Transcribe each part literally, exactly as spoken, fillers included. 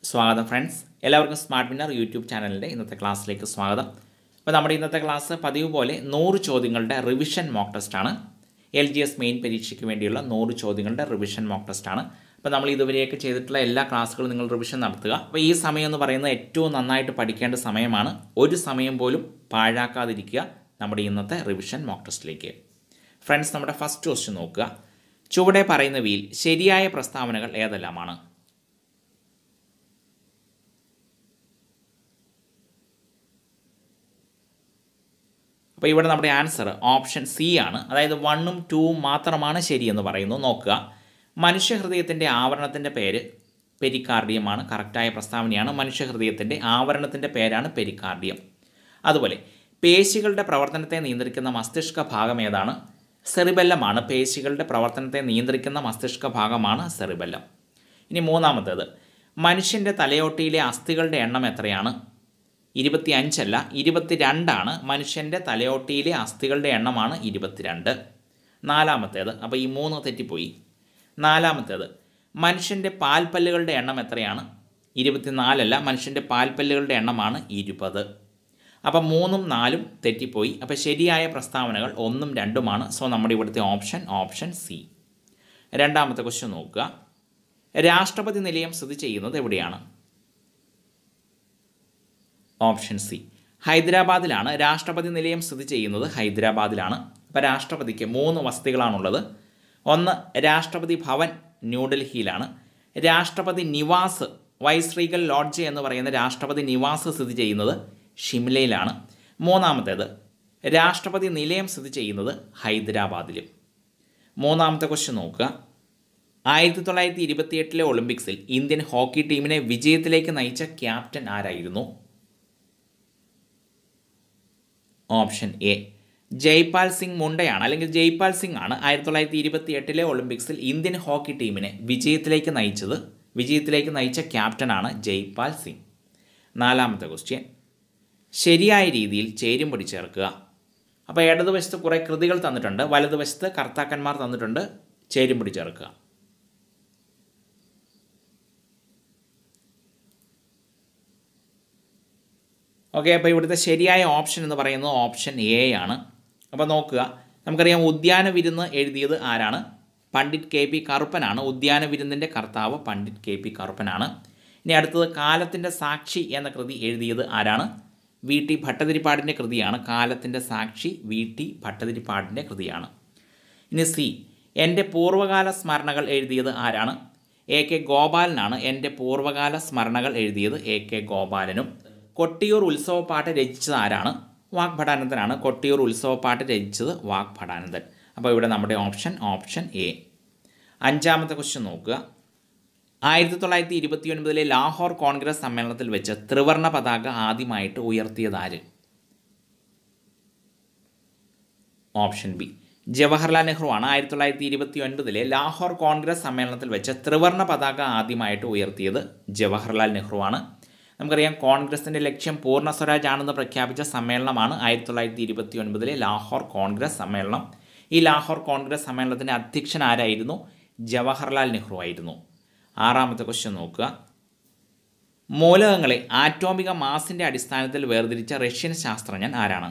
സ്വാഗതം ഫ്രണ്ട്സ്, എല്ലാവർക്കും smart winner YouTube ചാനലിൻ്റെ ഇന്നത്തെ ക്ലാസ്സിലേക്ക് സ്വാഗതം. അപ്പോൾ നമ്മുടെ ഇന്നത്തെ ക്ലാസ് പതിവ് പോലെ നൂറ് ചോദ്യങ്ങളുടെ റിവിഷൻ മോക്ക് ടെസ്റ്റാണ്. എൽ ജി എസ് മെയിൻ പരീക്ഷയ്ക്ക് വേണ്ടിയുള്ള നൂറ് ചോദ്യങ്ങളുടെ റിവിഷൻ മോക്ക് ടെസ്റ്റാണ്. അപ്പോൾ നമ്മൾ ഇതുവരെയൊക്കെ ചെയ്തിട്ടുള്ള എല്ലാ ക്ലാസ്സുകളും നിങ്ങൾ റിവിഷൻ നടത്തുക. അപ്പോൾ ഈ സമയം എന്ന് പറയുന്നത് ഏറ്റവും നന്നായിട്ട് പഠിക്കേണ്ട സമയമാണ്. ഒരു സമയം പോലും പാഴാക്കാതിരിക്കുക നമ്മുടെ ഇന്നത്തെ റിവിഷൻ മോക്ക് ടെസ്റ്റിലേക്ക്. ഫ്രണ്ട്സ്, നമ്മുടെ ഫസ്റ്റ് ക്വസ്റ്റ്യൻ നോക്കുക. ചുവടെ പറയുന്നവയിൽ ശരിയായ പ്രസ്താവനകൾ ഏതെല്ലാമാണ്? അപ്പോൾ ഇവിടെ നമ്മുടെ ആൻസർ ഓപ്ഷൻ സി ആണ്. അതായത് വണ്ണും ടൂവും മാത്രമാണ് ശരിയെന്ന് പറയുന്നു. നോക്കുക, മനുഷ്യഹൃദയത്തിൻ്റെ ആവരണത്തിൻ്റെ പേര് പെരിക്കാർഡിയമാണ്. കറക്റ്റായ പ്രസ്താവനയാണ്. മനുഷ്യഹൃദയത്തിൻ്റെ ആവരണത്തിൻ്റെ പേരാണ് പെരിക്കാർഡിയം. അതുപോലെ പേശികളുടെ പ്രവർത്തനത്തെ നിയന്ത്രിക്കുന്ന മസ്തിഷ്ക ഭാഗം ഏതാണ്? സെറിബെല്ലമാണ്. പേശികളുടെ പ്രവർത്തനത്തെ നിയന്ത്രിക്കുന്ന മസ്തിഷ്ക ഭാഗമാണ് സെറിബെല്ലം. ഇനി മൂന്നാമത്തേത്, മനുഷ്യൻ്റെ തലയോട്ടിയിലെ അസ്ഥികളുടെ എണ്ണം എത്രയാണ്? ഇരുപത്തി അഞ്ചല്ല, ഇരുപത്തിരണ്ടാണ്. മനുഷ്യൻ്റെ തലയോട്ടിയിലെ അസ്ഥികളുടെ എണ്ണമാണ് ഇരുപത്തിരണ്ട്. നാലാമത്തേത്, അപ്പോൾ ഈ മൂന്ന് തെറ്റിപ്പോയി. നാലാമത്തേത്, മനുഷ്യൻ്റെ പാൽപ്പല്ലുകളുടെ എണ്ണം എത്രയാണ്? ഇരുപത്തിനാലല്ല, മനുഷ്യൻ്റെ പാൽപ്പല്ലുകളുടെ എണ്ണമാണ് ഇരുപത്. അപ്പം മൂന്നും നാലും തെറ്റിപ്പോയി. അപ്പോൾ ശരിയായ പ്രസ്താവനകൾ ഒന്നും രണ്ടുമാണ്. സോ നമ്മുടെ ഇവിടുത്തെ ഓപ്ഷൻ ഓപ്ഷൻ സി. രണ്ടാമത്തെ ക്വസ്റ്റ്യൻ നോക്കുക. രാഷ്ട്രപതി നിലയം സ്ഥിതി ചെയ്യുന്നത് എവിടെയാണ്? ഓപ്ഷൻ സി, ഹൈദരാബാദിലാണ്. രാഷ്ട്രപതി നിലയം സ്ഥിതി ചെയ്യുന്നത് ഹൈദരാബാദിലാണ്. അപ്പോൾ രാഷ്ട്രപതിക്ക് മൂന്ന് വസതികളാണുള്ളത്. ഒന്ന് രാഷ്ട്രപതി ഭവൻ ന്യൂഡൽഹിയിലാണ്. രാഷ്ട്രപതി നിവാസ് വൈസ്രീഗൽ ലോഡ്ജ് എന്ന് പറയുന്ന രാഷ്ട്രപതി നിവാസ് സ്ഥിതി ചെയ്യുന്നത് ഷിംലയിലാണ്. മൂന്നാമത്തേത് രാഷ്ട്രപതി നിലയം സ്ഥിതി ചെയ്യുന്നത് ഹൈദരാബാദിലും. മൂന്നാമത്തെ ക്വസ്റ്റ്യൻ നോക്കുക. ആയിരത്തി തൊള്ളായിരത്തി ഇരുപത്തി എട്ടിലെ ഒളിമ്പിക്സിൽ ഇന്ത്യൻ ഹോക്കി ടീമിനെ വിജയത്തിലേക്ക് നയിച്ച ക്യാപ്റ്റൻ ആരായിരുന്നു? ഓപ്ഷൻ എ, ജയ്പാൽ സിംഗ് മുണ്ടയാണ്, അല്ലെങ്കിൽ ജയ്പാൽ സിംഗ് ആണ്. ആയിരത്തി തൊള്ളായിരത്തി ഇരുപത്തി എട്ടിലെ ഒളിമ്പിക്സിൽ ഇന്ത്യൻ ഹോക്കി ടീമിനെ വിജയത്തിലേക്ക് നയിച്ചത് വിജയത്തിലേക്ക് നയിച്ച ക്യാപ്റ്റനാണ് ജയ്പാൽ സിംഗ്. നാലാമത്തെ ക്വസ്റ്റ്യൻ, ശരിയായ രീതിയിൽ ചേരുംപടി ചേർക്കുക. അപ്പോൾ ഇടതുവശത്ത് കുറേ കൃതികൾ തന്നിട്ടുണ്ട്, വലതുവശത്ത് കർത്താക്കന്മാർ തന്നിട്ടുണ്ട്. ചേരുംപടി ചേർക്കുക. ഓക്കെ, അപ്പോൾ ഇവിടുത്തെ ശരിയായ ഓപ്ഷൻ എന്ന് പറയുന്നത് ഓപ്ഷൻ എ ആണ്. അപ്പോൾ നോക്കുക, നമുക്കറിയാം ഉദ്യാന വിരുന്ന് എഴുതിയത് ആരാണ്? പണ്ഡിറ്റ് കെ പി കറുപ്പനാണ്. ഉദ്യാന വിരുന്നിൻ്റെ കർത്താവ് പണ്ഡിറ്റ് കെ പി കറുപ്പനാണ്. ഇനി അടുത്തത് കാലത്തിൻ്റെ സാക്ഷി എന്ന കൃതി എഴുതിയത് ആരാണ്? വി ടി ഭട്ടതിരിപ്പാടിൻ്റെ കൃതിയാണ്. കാലത്തിൻ്റെ സാക്ഷി വി ടി ഭട്ടതിരിപ്പാടിൻ്റെ കൃതിയാണ്. ഇനി സി, എൻ്റെ പൂർവ്വകാല സ്മരണകൾ എഴുതിയത് ആരാണ്? എ കെ ഗോപാലനാണ്. എൻ്റെ പൂർവ്വകാല സ്മരണകൾ എഴുതിയത് എ കെ ഗോപാലനും. കൊട്ടിയൂർ ഉത്സവപ്പാട്ട് രചിച്ചത് ആരാണ്? വാഗ്ഭടാനന്ദനാണ്. കൊട്ടിയൂർ ഉത്സവപ്പാട്ട് രചിച്ചത് വാഗ്ഭടാനന്ദൻ. അപ്പോൾ ഇവിടെ നമ്മുടെ ഓപ്ഷൻ ഓപ്ഷൻ എ. അഞ്ചാമത്തെ ക്വസ്റ്റ്യൻ നോക്കുക. ആയിരത്തി തൊള്ളായിരത്തി ഇരുപത്തി ഒൻപതിലെ ലാഹോർ കോൺഗ്രസ് സമ്മേളനത്തിൽ വെച്ച് ത്രിവർണ്ണ പതാക ആദ്യമായിട്ട് ഉയർത്തിയത് ആര്? ഓപ്ഷൻ ബി, ജവഹർലാൽ നെഹ്റു ആണ്. ആയിരത്തി തൊള്ളായിരത്തി ഇരുപത്തി ഒൻപതിലെ ലാഹോർ കോൺഗ്രസ് സമ്മേളനത്തിൽ വെച്ച് ത്രിവർണ്ണ പതാക ആദ്യമായിട്ട് ഉയർത്തിയത് ജവഹർലാൽ നെഹ്റു ആണ്. നമുക്കറിയാം കോൺഗ്രസിൻ്റെ ലക്ഷ്യം പൂർണ്ണ സ്വരാജ് ആണെന്ന് പ്രഖ്യാപിച്ച സമ്മേളനമാണ് ആയിരത്തി തൊള്ളായിരത്തി ഇരുപത്തി ഒൻപതിലെ ലാഹോർ കോൺഗ്രസ് സമ്മേളനം. ഈ ലാഹോർ കോൺഗ്രസ് സമ്മേളനത്തിൻ്റെ അധ്യക്ഷൻ ആരായിരുന്നു? ജവഹർലാൽ നെഹ്റു ആയിരുന്നു. ആറാമത്തെ ക്വസ്റ്റ്യൻ നോക്കുക. മൂലകങ്ങളെ ആറ്റോമിക മാസിൻ്റെ അടിസ്ഥാനത്തിൽ വേർതിരിച്ച റഷ്യൻ ശാസ്ത്രജ്ഞൻ ആരാണ്?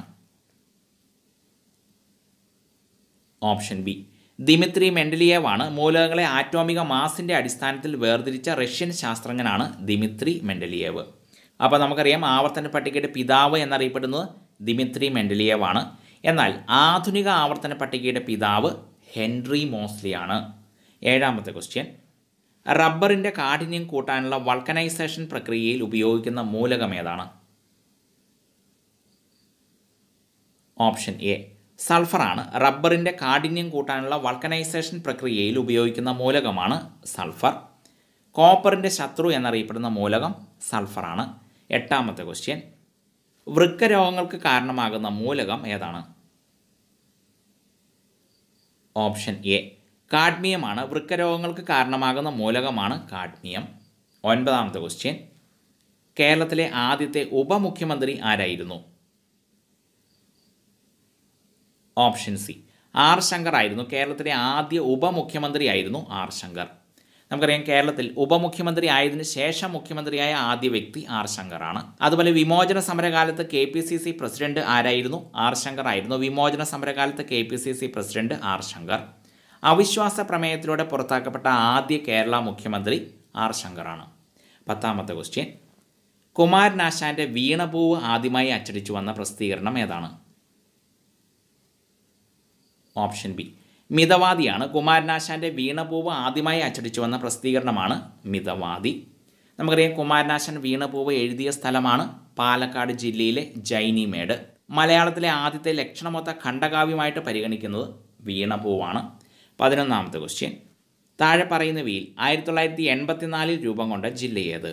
ഓപ്ഷൻ ബി, ദിമിത്രി മെൻഡലിയേവ് ആണ്. മൂലകങ്ങളെ ആറ്റോമിക മാസിൻ്റെ അടിസ്ഥാനത്തിൽ വേർതിരിച്ച റഷ്യൻ ശാസ്ത്രജ്ഞനാണ് ദിമിത്രി മെൻഡലിയേവ്. അപ്പോൾ നമുക്കറിയാം ആവർത്തന പട്ടികയുടെ പിതാവ് എന്നറിയപ്പെടുന്നത് ദിമിത്രി മെൻഡലിയേവ് ആണ്. എന്നാൽ ആധുനിക ആവർത്തന പട്ടികയുടെ പിതാവ് ഹെൻറി മോസ്ലിയാണ്. ഏഴാമത്തെ ക്വസ്റ്റ്യൻ, റബ്ബറിൻ്റെ കാഠിന്യം കൂട്ടാനുള്ള വൾക്കനൈസേഷൻ പ്രക്രിയയിൽ ഉപയോഗിക്കുന്ന മൂലകം ഏതാണ്? ഓപ്ഷൻ എ, സൾഫറാണ്. റബ്ബറിൻ്റെ കാഠിന്യം കൂട്ടാനുള്ള വൾക്കനൈസേഷൻ പ്രക്രിയയിൽ ഉപയോഗിക്കുന്ന മൂലകമാണ് സൾഫർ. കോപ്പറിൻ്റെ ശത്രു എന്നറിയപ്പെടുന്ന മൂലകം സൾഫറാണ്. എട്ടാമത്തെ ക്വസ്റ്റ്യൻ, വൃക്ക രോഗങ്ങൾക്ക് കാരണമാകുന്ന മൂലകം ഏതാണ്? ഓപ്ഷൻ എ, കാഡ്മിയമാണ്. വൃക്ക രോഗങ്ങൾക്ക് കാരണമാകുന്ന മൂലകമാണ് കാഡ്മിയം. ഒൻപതാമത്തെ ക്വസ്റ്റ്യൻ, കേരളത്തിലെ ആദ്യത്തെ ഉപമുഖ്യമന്ത്രി ആരായിരുന്നു? ഓപ്ഷൻ സി, ആർ ശങ്കർ ആയിരുന്നു. കേരളത്തിലെ ആദ്യ ഉപമുഖ്യമന്ത്രി ആയിരുന്നു ആർ ശങ്കർ. നമുക്കറിയാം കേരളത്തിൽ ഉപമുഖ്യമന്ത്രി ആയതിനു ശേഷം മുഖ്യമന്ത്രിയായ ആദ്യ വ്യക്തി ആർ ശങ്കറാണ്. അതുപോലെ വിമോചന സമരകാലത്ത് K P C C president ആരായിരുന്നു? ആർ ശങ്കർ ആയിരുന്നു. വിമോചന സമരകാലത്ത് K P C C president R Shankar. അവിശ്വാസ പ്രമേയത്തിലൂടെ പുറത്താക്കപ്പെട്ട ആദ്യ കേരള മുഖ്യമന്ത്രി ആർ ശങ്കറാണ്. പത്താമത്തെ ക്വസ്റ്റ്യൻ, കുമാരനാശാന്റെ വീണപൂവ് ആദ്യമായി അച്ചടിച്ചു വന്ന പ്രസിദ്ധീകരണം ഏതാണ്? Option B മിതവാദിയാണ്. കുമാരനാശാന്റെ വീണപൂവ് ആദ്യമായി അച്ചടിച്ചു വന്ന പ്രസിദ്ധീകരണമാണ് മിതവാദി. നമുക്കറിയാം കുമാരനാശാൻ വീണപൂവ് എഴുതിയ സ്ഥലമാണ് പാലക്കാട് ജില്ലയിലെ ജൈനിമേട്. മലയാളത്തിലെ ആദ്യത്തെ ലക്ഷണമൊത്ത ഖണ്ഡകാവ്യമായിട്ട് പരിഗണിക്കുന്നത് വീണപൂവാണ്. പതിനൊന്നാമത്തെ ക്വസ്റ്റ്യൻ, താഴെ പറയുന്നവയിൽ ആയിരത്തി തൊള്ളായിരത്തി എൺപത്തിനാലിൽ രൂപം കൊണ്ട ജില്ല ഏത്?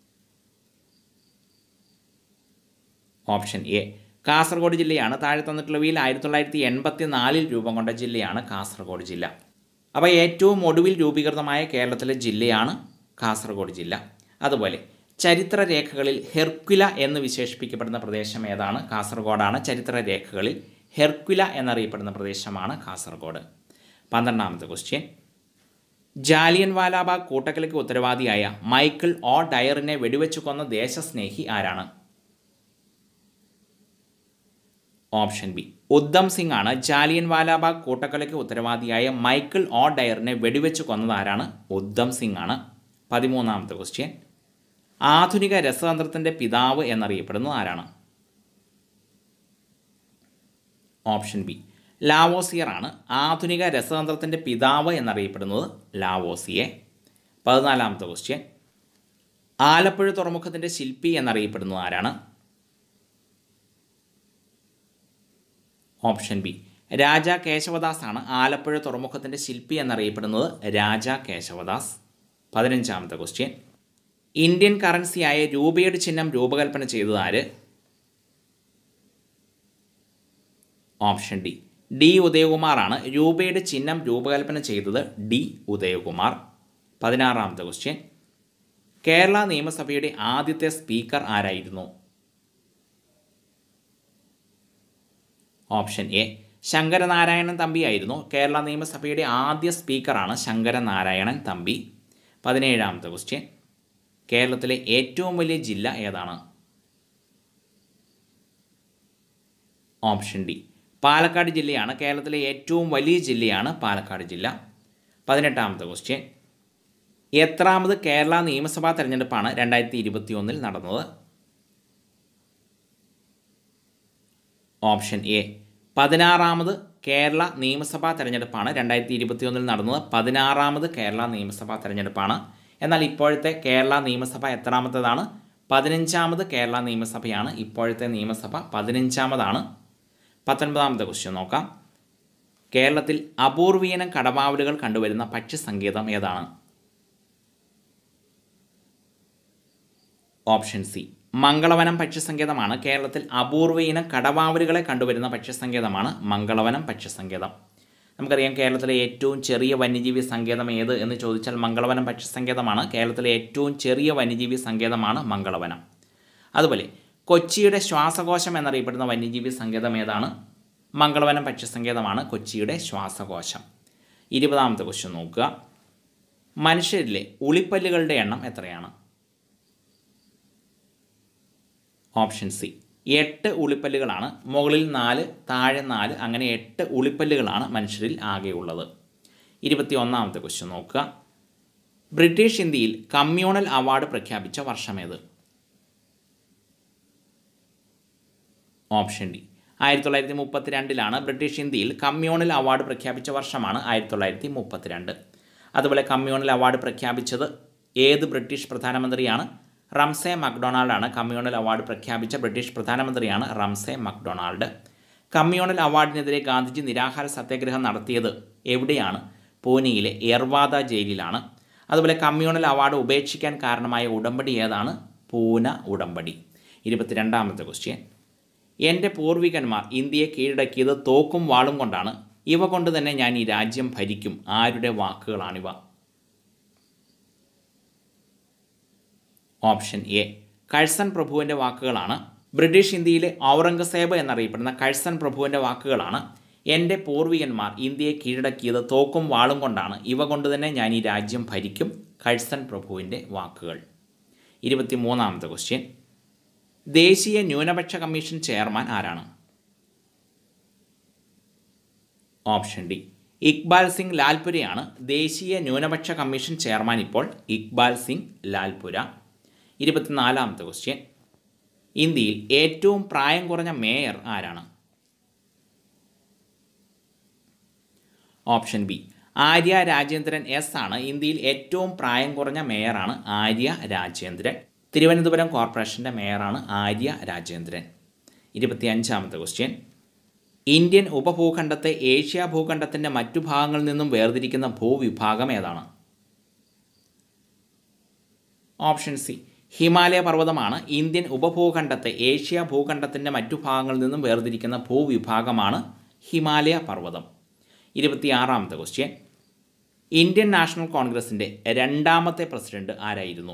ഓപ്ഷൻ എ കാസർഗോഡ് ജില്ലയാണ്. താഴെ തന്നിട്ടുള്ളവയിൽ ആയിരത്തി തൊള്ളായിരത്തി എൺപത്തി നാലിൽ രൂപം കൊണ്ട ജില്ലയാണ് കാസർഗോഡ് ജില്ല. അപ്പോൾ ഏറ്റവും ഒടുവിൽ രൂപീകൃതമായ കേരളത്തിലെ ജില്ലയാണ് കാസർഗോഡ് ജില്ല. അതുപോലെ ചരിത്രരേഖകളിൽ ഹെർക്കുല എന്ന് വിശേഷിപ്പിക്കപ്പെടുന്ന പ്രദേശം ഏതാണ്? കാസർഗോഡാണ്. ചരിത്രരേഖകളിൽ ഹെർക്കുല എന്നറിയപ്പെടുന്ന പ്രദേശമാണ് കാസർഗോഡ്. പന്ത്രണ്ടാമത്തെ ക്വസ്റ്റ്യൻ, ജാലിയൻ വാലാബാഗ് കൂട്ടക്കൊലയ്ക്ക് ഉത്തരവാദിയായ മൈക്കിൾ ഒ ഡയറിനെ വെടിവെച്ചു കൊന്ന ദേശസ്നേഹി ആരാണ്? ഓപ്ഷൻ ബി ഉദ്ധം സിംഗ് ആണ്. ജാലിയൻ വാലാബാഗ് കൂട്ടക്കൊലയ്ക്ക് ഉത്തരവാദിയായ മൈക്കിൾ ഒ ഡയറിനെ വെടിവെച്ചു കൊന്നത് ആരാണ്? ഉദ്ധം സിംഗ് ആണ്. പതിമൂന്നാമത്തെ ക്വസ്റ്റ്യൻ, ആധുനിക രസതന്ത്രത്തിൻ്റെ പിതാവ് എന്നറിയപ്പെടുന്നത് ആരാണ്? ഓപ്ഷൻ ബി ലാവോസിയർ ആണ്. ആധുനിക രസതന്ത്രത്തിൻ്റെ പിതാവ് എന്നറിയപ്പെടുന്നത് ലാവോസിയെ. പതിനാലാമത്തെ ക്വസ്റ്റ്യൻ, ആലപ്പുഴ തുറമുഖത്തിൻ്റെ ശില്പി എന്നറിയപ്പെടുന്നത് ആരാണ്? ഓപ്ഷൻ ബി രാജാ കേശവദാസ് ആണ്. ആലപ്പുഴ തുറമുഖത്തിൻ്റെ ശില്പി എന്നറിയപ്പെടുന്നത് രാജാ കേശവദാസ്. പതിനഞ്ചാമത്തെ ക്വസ്റ്റ്യൻ, ഇന്ത്യൻ കറൻസിയായ രൂപയുടെ ചിഹ്നം രൂപകൽപ്പന ചെയ്തത് ആര്? ഓപ്ഷൻ ഡി ഡി ഉദയകുമാർ ആണ്. രൂപയുടെ ചിഹ്നം രൂപകൽപ്പന ചെയ്തത് ഡി ഉദയകുമാർ. പതിനാറാമത്തെ ക്വസ്റ്റ്യൻ, കേരള നിയമസഭയുടെ ആദ്യത്തെ സ്പീക്കർ ആരായിരുന്നു? ഓപ്ഷൻ എ ശങ്കരനാരായണൻ തമ്പി ആയിരുന്നു. കേരള നിയമസഭയുടെ ആദ്യ സ്പീക്കറാണ് ശങ്കരനാരായണൻ തമ്പി. പതിനേഴാമത്തെ ക്വസ്റ്റ്യൻ, കേരളത്തിലെ ഏറ്റവും വലിയ ജില്ല ഏതാണ്? ഓപ്ഷൻ ഡി പാലക്കാട് ജില്ലയാണ്. കേരളത്തിലെ ഏറ്റവും വലിയ ജില്ലയാണ് പാലക്കാട് ജില്ല. പതിനെട്ടാമത്തെ ക്വസ്റ്റ്യൻ, എത്രാമത് കേരള നിയമസഭാ തെരഞ്ഞെടുപ്പാണ് രണ്ടായിരത്തി ഇരുപത്തി ഒന്നിൽ നടന്നത്? ഓപ്ഷൻ എ പതിനാറാമത് കേരള നിയമസഭാ തെരഞ്ഞെടുപ്പാണ് രണ്ടായിരത്തി ഇരുപത്തി ഒന്നിൽ നടന്നത്. പതിനാറാമത് കേരള നിയമസഭാ തെരഞ്ഞെടുപ്പാണ്. എന്നാൽ ഇപ്പോഴത്തെ കേരള നിയമസഭ എത്രാമത്തേതാണ്? പതിനഞ്ചാമത് കേരള നിയമസഭയാണ്. ഇപ്പോഴത്തെ നിയമസഭ പതിനഞ്ചാമതാണ്. പത്തൊൻപതാമത്തെ ക്വസ്റ്റ്യൻ നോക്കാം. കേരളത്തിൽ അപൂർവീനം കടമാവലുകൾ കണ്ടുവരുന്ന പക്ഷിസങ്കേതം ഏതാണ്? ഓപ്ഷൻ സി മംഗളവനം പക്ഷിസങ്കേതമാണ്. കേരളത്തിൽ അപൂർവ ഇനം കടവാവലുകളെ കണ്ടുവരുന്ന പക്ഷിസങ്കേതമാണ് മംഗളവനം പക്ഷിസങ്കേതം. നമുക്കറിയാം കേരളത്തിലെ ഏറ്റവും ചെറിയ വന്യജീവി സങ്കേതം ഏത് എന്ന് ചോദിച്ചാൽ മംഗളവനം പക്ഷിസങ്കേതമാണ്. കേരളത്തിലെ ഏറ്റവും ചെറിയ വന്യജീവി സങ്കേതമാണ് മംഗളവനം. അതുപോലെ കൊച്ചിയുടെ ശ്വാസകോശം എന്നറിയപ്പെടുന്ന വന്യജീവി സങ്കേതം ഏതാണ്? മംഗളവനം പക്ഷിസങ്കേതമാണ് കൊച്ചിയുടെ ശ്വാസകോശം. ഇരുപതാമത്തെ ക്വസ്റ്റ്യൻ നോക്കുക. മനുഷ്യരിലെ ഉളിപ്പല്ലുകളുടെ എണ്ണം എത്രയാണ്? ഓപ്ഷൻ സി എട്ട് ഉളിപ്പല്ലുകളാണ്. മുകളിൽ നാല്, താഴെ നാല്, അങ്ങനെ എട്ട് ഉളിപ്പല്ലുകളാണ് മനുഷ്യരിൽ ആകെയുള്ളത്. ഇരുപത്തി ഒന്നാമത്തെ ക്വസ്റ്റ്യൻ നോക്കുക. ബ്രിട്ടീഷ് ഇന്ത്യയിൽ കമ്മ്യൂണൽ അവാർഡ് പ്രഖ്യാപിച്ച വർഷമേത്? ഓപ്ഷൻ ഡി ആയിരത്തി തൊള്ളായിരത്തി മുപ്പത്തി രണ്ടിലാണ് ബ്രിട്ടീഷ് ഇന്ത്യയിൽ കമ്മ്യൂണൽ അവാർഡ് പ്രഖ്യാപിച്ച വർഷമാണ് ആയിരത്തി തൊള്ളായിരത്തി മുപ്പത്തിരണ്ട്. അതുപോലെ കമ്മ്യൂണൽ അവാർഡ് പ്രഖ്യാപിച്ചത് ഏത് ബ്രിട്ടീഷ് പ്രധാനമന്ത്രിയാണ്? റംസെ മക്ഡൊണാൾഡാണ്. കമ്മ്യൂണൽ അവാർഡ് പ്രഖ്യാപിച്ച ബ്രിട്ടീഷ് പ്രധാനമന്ത്രിയാണ് റംസെ മക്ഡൊണാൾഡ്. കമ്മ്യൂണൽ അവാർഡിനെതിരെ ഗാന്ധിജി നിരാഹാര സത്യാഗ്രഹം നടത്തിയത് എവിടെയാണ്? പൂനെയിലെ യർവാദ ജയിലിലാണ്. അതുപോലെ കമ്മ്യൂണൽ അവാർഡ് ഉപേക്ഷിക്കാൻ കാരണമായ ഉടമ്പടി ഏതാണ്? പൂന ഉടമ്പടി. ഇരുപത്തിരണ്ടാമത്തെ ക്വസ്റ്റ്യൻ. എൻ്റെ പൂർവികന്മാർ ഇന്ത്യയെ കീഴടക്കിയത് തോക്കും വാളും കൊണ്ടാണ്. ഇവ കൊണ്ട് തന്നെ ഞാൻ ഈ രാജ്യം ഭരിക്കും. ആരുടെ വാക്കുകളാണിവ? ഓപ്ഷൻ എ കഴ്സൺ പ്രഭുവിൻ്റെ വാക്കുകളാണ്. ബ്രിട്ടീഷ് ഇന്ത്യയിലെ ഔറംഗസേബ് എന്നറിയപ്പെടുന്ന കഴ്സൺ പ്രഭുവിൻ്റെ വാക്കുകളാണ്. എൻ്റെ പൂർവികന്മാർ ഇന്ത്യയെ കീഴടക്കിയത് തോക്കും വാളും കൊണ്ടാണ്. ഇവ കൊണ്ട് തന്നെ ഞാൻ ഈ രാജ്യം ഭരിക്കും. കഴ്സൺ പ്രഭുവിൻ്റെ വാക്കുകൾ. ഇരുപത്തി മൂന്നാമത്തെ ക്വസ്റ്റ്യൻ. ദേശീയ ന്യൂനപക്ഷ കമ്മീഷൻ ചെയർമാൻ ആരാണ്? ഓപ്ഷൻ ഡി ഇക്ബാൽ സിംഗ് ലാൽപുരയാണ് ദേശീയ ന്യൂനപക്ഷ കമ്മീഷൻ ചെയർമാൻ ഇപ്പോൾ. ഇക്ബാൽ സിംഗ് ലാൽപുര. ഇരുപത്തിനാലാമത്തെ ക്വസ്റ്റ്യൻ. ഇന്ത്യയിൽ ഏറ്റവും പ്രായം കുറഞ്ഞ മേയർ ആരാണ്? Option B Arya Rajendran S ആണ് ഇന്ത്യയിൽ ഏറ്റവും പ്രായം കുറഞ്ഞ മേയറാണ് ആര്യ രാജേന്ദ്രൻ. തിരുവനന്തപുരം കോർപ്പറേഷൻ്റെ മേയറാണ് ആര്യ രാജേന്ദ്രൻ. ഇരുപത്തിയഞ്ചാമത്തെ ക്വസ്റ്റ്യൻ. ഇന്ത്യൻ ഉപഭൂഖണ്ഡത്തെ ഏഷ്യ ഭൂഖണ്ഡത്തിൻ്റെ മറ്റു ഭാഗങ്ങളിൽ നിന്നും വേർതിരിക്കുന്ന ഭൂവിഭാഗം ഏതാണ്? ഓപ്ഷൻ സി ഹിമാലയ പർവ്വതമാണ് ഇന്ത്യൻ ഉപഭൂഖണ്ഡത്തെ ഏഷ്യ ഭൂഖണ്ഡത്തിൻ്റെ മറ്റു ഭാഗങ്ങളിൽ നിന്നും വേർതിരിക്കുന്ന ഭൂവിഭാഗമാണ് ഹിമാലയ പർവ്വതം. ഇരുപത്തിയാറാമത്തെ ക്വസ്റ്റ്യൻ. ഇന്ത്യൻ നാഷണൽ കോൺഗ്രസിൻ്റെ രണ്ടാമത്തെ പ്രസിഡന്റ് ആരായിരുന്നു?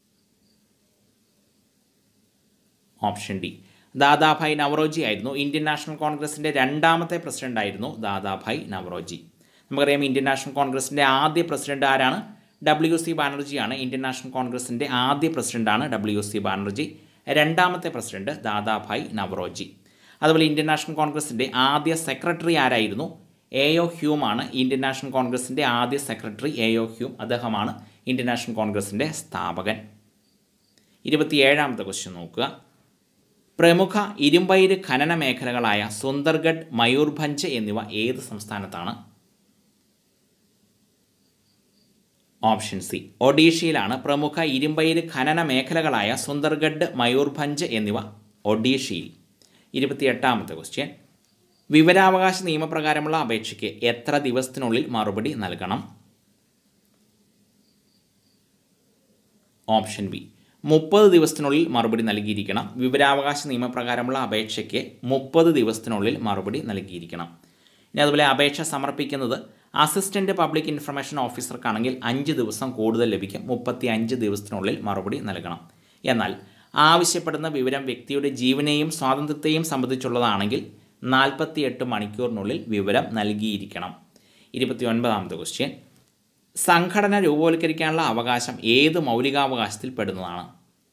ഓപ്ഷൻ ഡി ദാദാഭായ് നവറോജി ആയിരുന്നു. ഇന്ത്യൻ നാഷണൽ കോൺഗ്രസിൻ്റെ രണ്ടാമത്തെ പ്രസിഡന്റ് ആയിരുന്നു ദാദാഭായ് നവറോജി. നമുക്കറിയാം ഇന്ത്യൻ നാഷണൽ കോൺഗ്രസിൻ്റെ ആദ്യ പ്രസിഡന്റ് ആരാണ്? ഡബ്ല്യു സി ബാനർജിയാണ്. ഇന്ത്യൻ നാഷണൽ കോൺഗ്രസിൻ്റെ ആദ്യ പ്രസിഡന്റാണ് ഡബ്ല്യു സി ബാനർജി. രണ്ടാമത്തെ പ്രസിഡന്റ് ദാദാഭായ് നവറോജി. അതുപോലെ ഇന്ത്യൻ നാഷണൽ കോൺഗ്രസിൻ്റെ ആദ്യ സെക്രട്ടറി ആരായിരുന്നു? എ ഒ ഹ്യൂമാണ് ഇന്ത്യൻ നാഷണൽ കോൺഗ്രസിൻ്റെ ആദ്യ സെക്രട്ടറി. എ ഒ ഹ്യൂം അദ്ദേഹമാണ് ഇന്ത്യൻ നാഷണൽ കോൺഗ്രസിൻ്റെ സ്ഥാപകൻ. ഇരുപത്തിയേഴാമത്തെ ക്വസ്റ്റ്യൻ നോക്കുക. പ്രമുഖ ഇരുമ്പയിര് ഖനന മേഖലകളായ സുന്ദർഗഡ്, മയൂർഭഞ്ച് എന്നിവ ഏത് സംസ്ഥാനത്താണ്? ഓപ്ഷൻ സി ഒഡീഷയിലാണ് പ്രമുഖ ഇരുമ്പയിര് ഖനന മേഖലകളായ സുന്ദർഗഡ്, മയൂർഭഞ്ച് എന്നിവ ഒഡീഷയിൽ. ഇരുപത്തിയെട്ടാമത്തെ ക്വസ്റ്റ്യൻ. വിവരാവകാശ നിയമപ്രകാരമുള്ള അപേക്ഷയ്ക്ക് എത്ര ദിവസത്തിനുള്ളിൽ മറുപടി നൽകണം? ഓപ്ഷൻ ബി മുപ്പത് ദിവസത്തിനുള്ളിൽ മറുപടി നൽകിയിരിക്കണം. വിവരാവകാശ നിയമപ്രകാരമുള്ള അപേക്ഷയ്ക്ക് മുപ്പത് ദിവസത്തിനുള്ളിൽ മറുപടി നൽകിയിരിക്കണം. ഇനി അതുപോലെ അപേക്ഷ സമർപ്പിക്കുന്നത് അസിസ്റ്റൻറ്റ് പബ്ലിക് ഇൻഫർമേഷൻ ഓഫീസർക്കാണെങ്കിൽ അഞ്ച് ദിവസം കൂടുതൽ ലഭിക്കും. മുപ്പത്തി അഞ്ച് ദിവസത്തിനുള്ളിൽ മറുപടി നൽകണം. എന്നാൽ ആവശ്യപ്പെടുന്ന വിവരം വ്യക്തിയുടെ ജീവനെയും സ്വാതന്ത്ര്യത്തെയും സംബന്ധിച്ചുള്ളതാണെങ്കിൽ നാൽപ്പത്തി എട്ട് മണിക്കൂറിനുള്ളിൽ വിവരം നൽകിയിരിക്കണം. ഇരുപത്തി ഒൻപതാമത്തെ ക്വസ്റ്റ്യൻ. സംഘടന രൂപവത്കരിക്കാനുള്ള അവകാശം ഏത് മൗലികാവകാശത്തിൽ പെടുന്നതാണ്?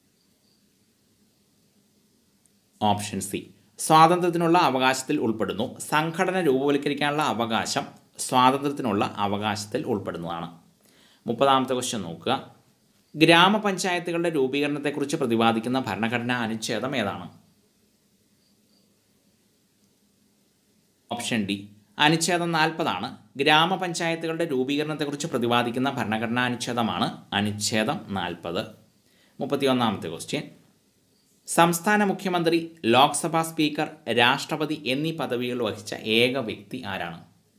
ഓപ്ഷൻ സി സ്വാതന്ത്ര്യത്തിനുള്ള അവകാശത്തിൽ ഉൾപ്പെടുന്നു. സംഘടന രൂപവത്കരിക്കാനുള്ള അവകാശം സ്വാതന്ത്ര്യത്തിനുള്ള അവകാശത്തിൽ ഉൾപ്പെടുന്നതാണ്. മുപ്പതാമത്തെ ക്വസ്റ്റ്യൻ നോക്കുക. ഗ്രാമപഞ്ചായത്തുകളുടെ രൂപീകരണത്തെക്കുറിച്ച് പ്രതിപാദിക്കുന്ന ഭരണഘടനാ അനുച്ഛേദം ഏതാണ്? ഓപ്ഷൻ ഡി അനുച്ഛേദം നാൽപ്പതാണ്. ഗ്രാമപഞ്ചായത്തുകളുടെ രൂപീകരണത്തെക്കുറിച്ച് പ്രതിപാദിക്കുന്ന ഭരണഘടനാ അനുച്ഛേദമാണ് അനുച്ഛേദം നാൽപ്പത്. മുപ്പത്തിയൊന്നാമത്തെ ക്വസ്റ്റ്യൻ. സംസ്ഥാന മുഖ്യമന്ത്രി, ലോക്സഭാ സ്പീക്കർ, രാഷ്ട്രപതി എന്നീ പദവികൾ വഹിച്ച ഏക വ്യക്തി ആരാണ്?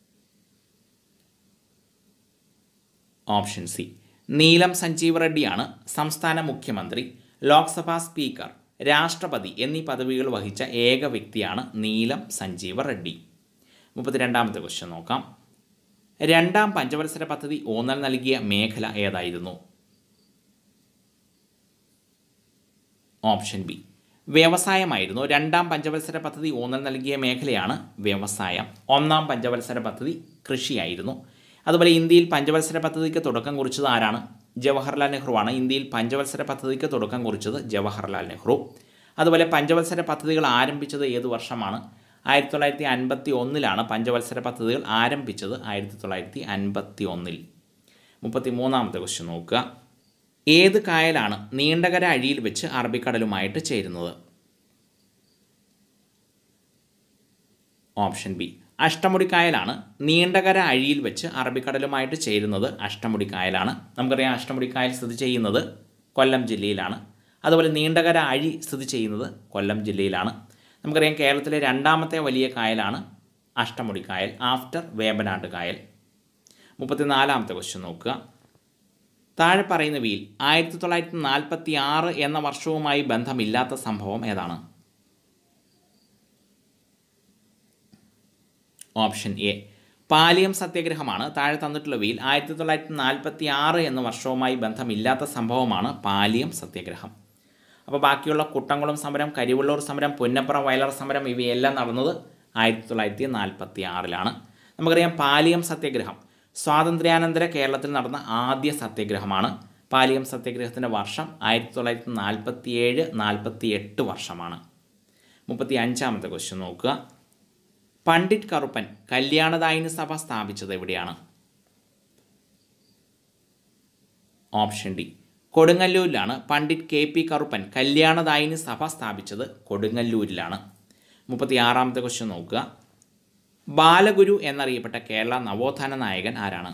ഓപ്ഷൻ സി നീലം സഞ്ജീവ റെഡ്ഡിയാണ് സംസ്ഥാന മുഖ്യമന്ത്രി, ലോക്സഭാ സ്പീക്കർ, രാഷ്ട്രപതി എന്നീ പദവികൾ വഹിച്ച ഏക വ്യക്തിയാണ് നീലം സഞ്ജീവ റെഡ്ഡി. മുപ്പത്തിരണ്ടാമത്തെ ക്വസ്റ്റ്യൻ നോക്കാം. രണ്ടാം പഞ്ചവത്സര പദ്ധതി ഊന്നൽ നൽകിയ മേഖല ഏതായിരുന്നു? ഓപ്ഷൻ ബി വ്യവസായമായിരുന്നു. രണ്ടാം പഞ്ചവത്സര പദ്ധതി ഊന്നൽ നൽകിയ മേഖലയാണ് വ്യവസായം. ഒന്നാം പഞ്ചവത്സര പദ്ധതി കൃഷിയായിരുന്നു. അതുപോലെ ഇന്ത്യയിൽ പഞ്ചവത്സര പദ്ധതിക്ക് തുടക്കം കുറിച്ചത് ആരാണ്? ജവഹർലാൽ നെഹ്റു ആണ്. ഇന്ത്യയിൽ പഞ്ചവത്സര പദ്ധതിക്ക് തുടക്കം കുറിച്ചത് ജവഹർലാൽ നെഹ്റു. അതുപോലെ പഞ്ചവത്സര പദ്ധതികൾ ആരംഭിച്ചത് ഏത് വർഷമാണ്? ആയിരത്തി തൊള്ളായിരത്തി അൻപത്തി ഒന്നിലാണ് പഞ്ചവത്സര പദ്ധതികൾ ആരംഭിച്ചത്. ആയിരത്തി തൊള്ളായിരത്തി അൻപത്തി ഒന്നിൽ. മുപ്പത്തി മൂന്നാമത്തെ ക്വസ്റ്റ്യൻ നോക്കുക. ഏത് കായലാണ് നീണ്ടകര അഴിയിൽ വെച്ച് അറബിക്കടലുമായിട്ട് ചേരുന്നത്? ഓപ്ഷൻ ബി അഷ്ടമുടിക്കായലാണ്. നീണ്ടകര അഴിയിൽ വെച്ച് അറബിക്കടലുമായിട്ട് ചേരുന്നത് അഷ്ടമുടിക്കായലാണ്. നമുക്കറിയാം അഷ്ടമുടിക്കായൽ സ്ഥിതി ചെയ്യുന്നത് കൊല്ലം ജില്ലയിലാണ്. അതുപോലെ നീണ്ടകര അഴി സ്ഥിതി ചെയ്യുന്നത് കൊല്ലം ജില്ലയിലാണ്. നമുക്കറിയാം കേരളത്തിലെ രണ്ടാമത്തെ വലിയ കായലാണ് അഷ്ടമുടിക്കായൽ ആഫ്റ്റർ വേമ്പനാട്ട് കായൽ. മുപ്പത്തിനാലാമത്തെ ക്വസ്റ്റ്യൻ നോക്കുക. താഴെ പറയുന്നവയിൽ ആയിരത്തി തൊള്ളായിരത്തി നാൽപ്പത്തി ആറ് എന്ന വർഷവുമായി ബന്ധമില്ലാത്ത സംഭവം ഏതാണ്? ഓപ്ഷൻ എ പാലിയം സത്യാഗ്രഹമാണ്. താഴെ തന്നിട്ടുള്ളവയിൽ ആയിരത്തി തൊള്ളായിരത്തി നാൽപ്പത്തി ആറ് എന്ന വർഷവുമായി ബന്ധമില്ലാത്ത സംഭവമാണ് പാലിയം സത്യാഗ്രഹം. അപ്പോൾ ബാക്കിയുള്ള കുട്ടംകുളം സമരം, കരിവള്ളൂർ സമരം, പുന്നപ്ര വയലാർ സമരം ഇവയെല്ലാം നടന്നത് ആയിരത്തി തൊള്ളായിരത്തി നാൽപ്പത്തി ആറിലാണ്. നമുക്കറിയാം പാലിയം സത്യാഗ്രഹം സ്വാതന്ത്ര്യാനന്തര കേരളത്തിൽ നടന്ന ആദ്യ സത്യാഗ്രഹമാണ്. പാലിയം സത്യാഗ്രഹത്തിൻ്റെ വർഷം ആയിരത്തി തൊള്ളായിരത്തി നാൽപ്പത്തി ഏഴ് നാൽപ്പത്തി എട്ട് വർഷമാണ്. മുപ്പത്തി അഞ്ചാമത്തെ ക്വസ്റ്റ്യൻ നോക്കുക. പണ്ഡിറ്റ് കറുപ്പൻ കല്യാണദായിനി സഭ സ്ഥാപിച്ചത് എവിടെയാണ്? ഓപ്ഷൻ ഡി കൊടുങ്ങല്ലൂരിലാണ്. പണ്ഡിറ്റ് കെ പി കറുപ്പൻ കല്യാണദായിനി സഭ സ്ഥാപിച്ചത് കൊടുങ്ങല്ലൂരിലാണ്. മുപ്പത്തി ആറാമത്തെ ക്വസ്റ്റ്യൻ നോക്കുക. ബാലഗുരു എന്നറിയപ്പെട്ട കേരള നവോത്ഥാന നായകൻ ആരാണ്?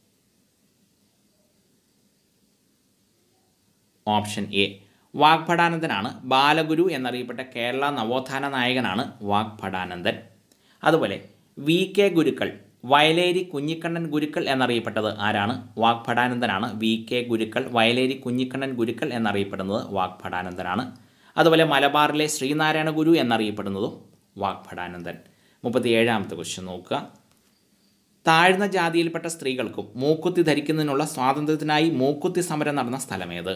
ഓപ്ഷൻ എ വാഗ്ഭടാനന്ദനാണ്. ബാലഗുരു എന്നറിയപ്പെട്ട കേരള നവോത്ഥാന നായകനാണ് വാഗ്ഭടാനന്ദൻ. അതുപോലെ വി കെ ഗുരുക്കൾ വയലേരി കുഞ്ഞിക്കണ്ണൻ ഗുരുക്കൾ എന്നറിയപ്പെട്ടത് ആരാണ്? വാഗ്ഭടാനന്ദനാണ്. വി കെ ഗുരുക്കൾ വയലേരി കുഞ്ഞിക്കണ്ണൻ ഗുരുക്കൾ എന്നറിയപ്പെടുന്നത് വാഗ്ഭടാനന്ദനാണ്. അതുപോലെ മലബാറിലെ ശ്രീനാരായണ ഗുരു എന്നറിയപ്പെടുന്നതും വാഗ്ഭടാനന്ദൻ. മുപ്പത്തി ഏഴാമത്തെ ക്വസ്റ്റ്യൻ നോക്കുക. താഴ്ന്ന ജാതിയിൽപ്പെട്ട സ്ത്രീകൾക്കും മൂക്കുത്തി ധരിക്കുന്നതിനുള്ള സ്വാതന്ത്ര്യത്തിനായി മൂക്കുത്തി സമരം നടന്ന സ്ഥലമേത്?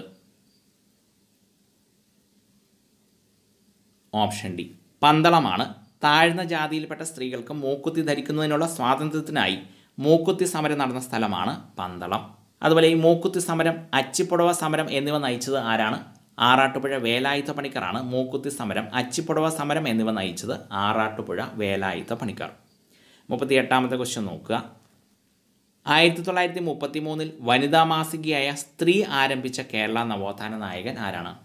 Option D പന്തളമാണ്. താഴ്ന്ന ജാതിയിൽപ്പെട്ട സ്ത്രീകൾക്ക് മൂക്കുത്തി ധരിക്കുന്നതിനുള്ള സ്വാതന്ത്ര്യത്തിനായി മൂക്കുത്തി സമരം നടന്ന സ്ഥലമാണ് പന്തളം. അതുപോലെ ഈ മൂക്കുത്തി സമരം, അച്ചിപ്പുടവ സമരം എന്നിവ നയിച്ചത് ആരാണ്? ആറാട്ടുപുഴ വേലായുധ പണിക്കറാണ്. മൂക്കുത്തി സമരം, അച്ചിപ്പുടവ സമരം എന്നിവ നയിച്ചത് ആറാട്ടുപുഴ വേലായുധ പണിക്കർ. മുപ്പത്തി എട്ടാമത്തെ ക്വസ്റ്റ്യൻ നോക്കുക. ആയിരത്തി തൊള്ളായിരത്തി മുപ്പത്തി മൂന്നിൽ വനിതാ മാസികയായ സ്ത്രീ ആരംഭിച്ച കേരള നവോത്ഥാന നായകൻ ആരാണ്?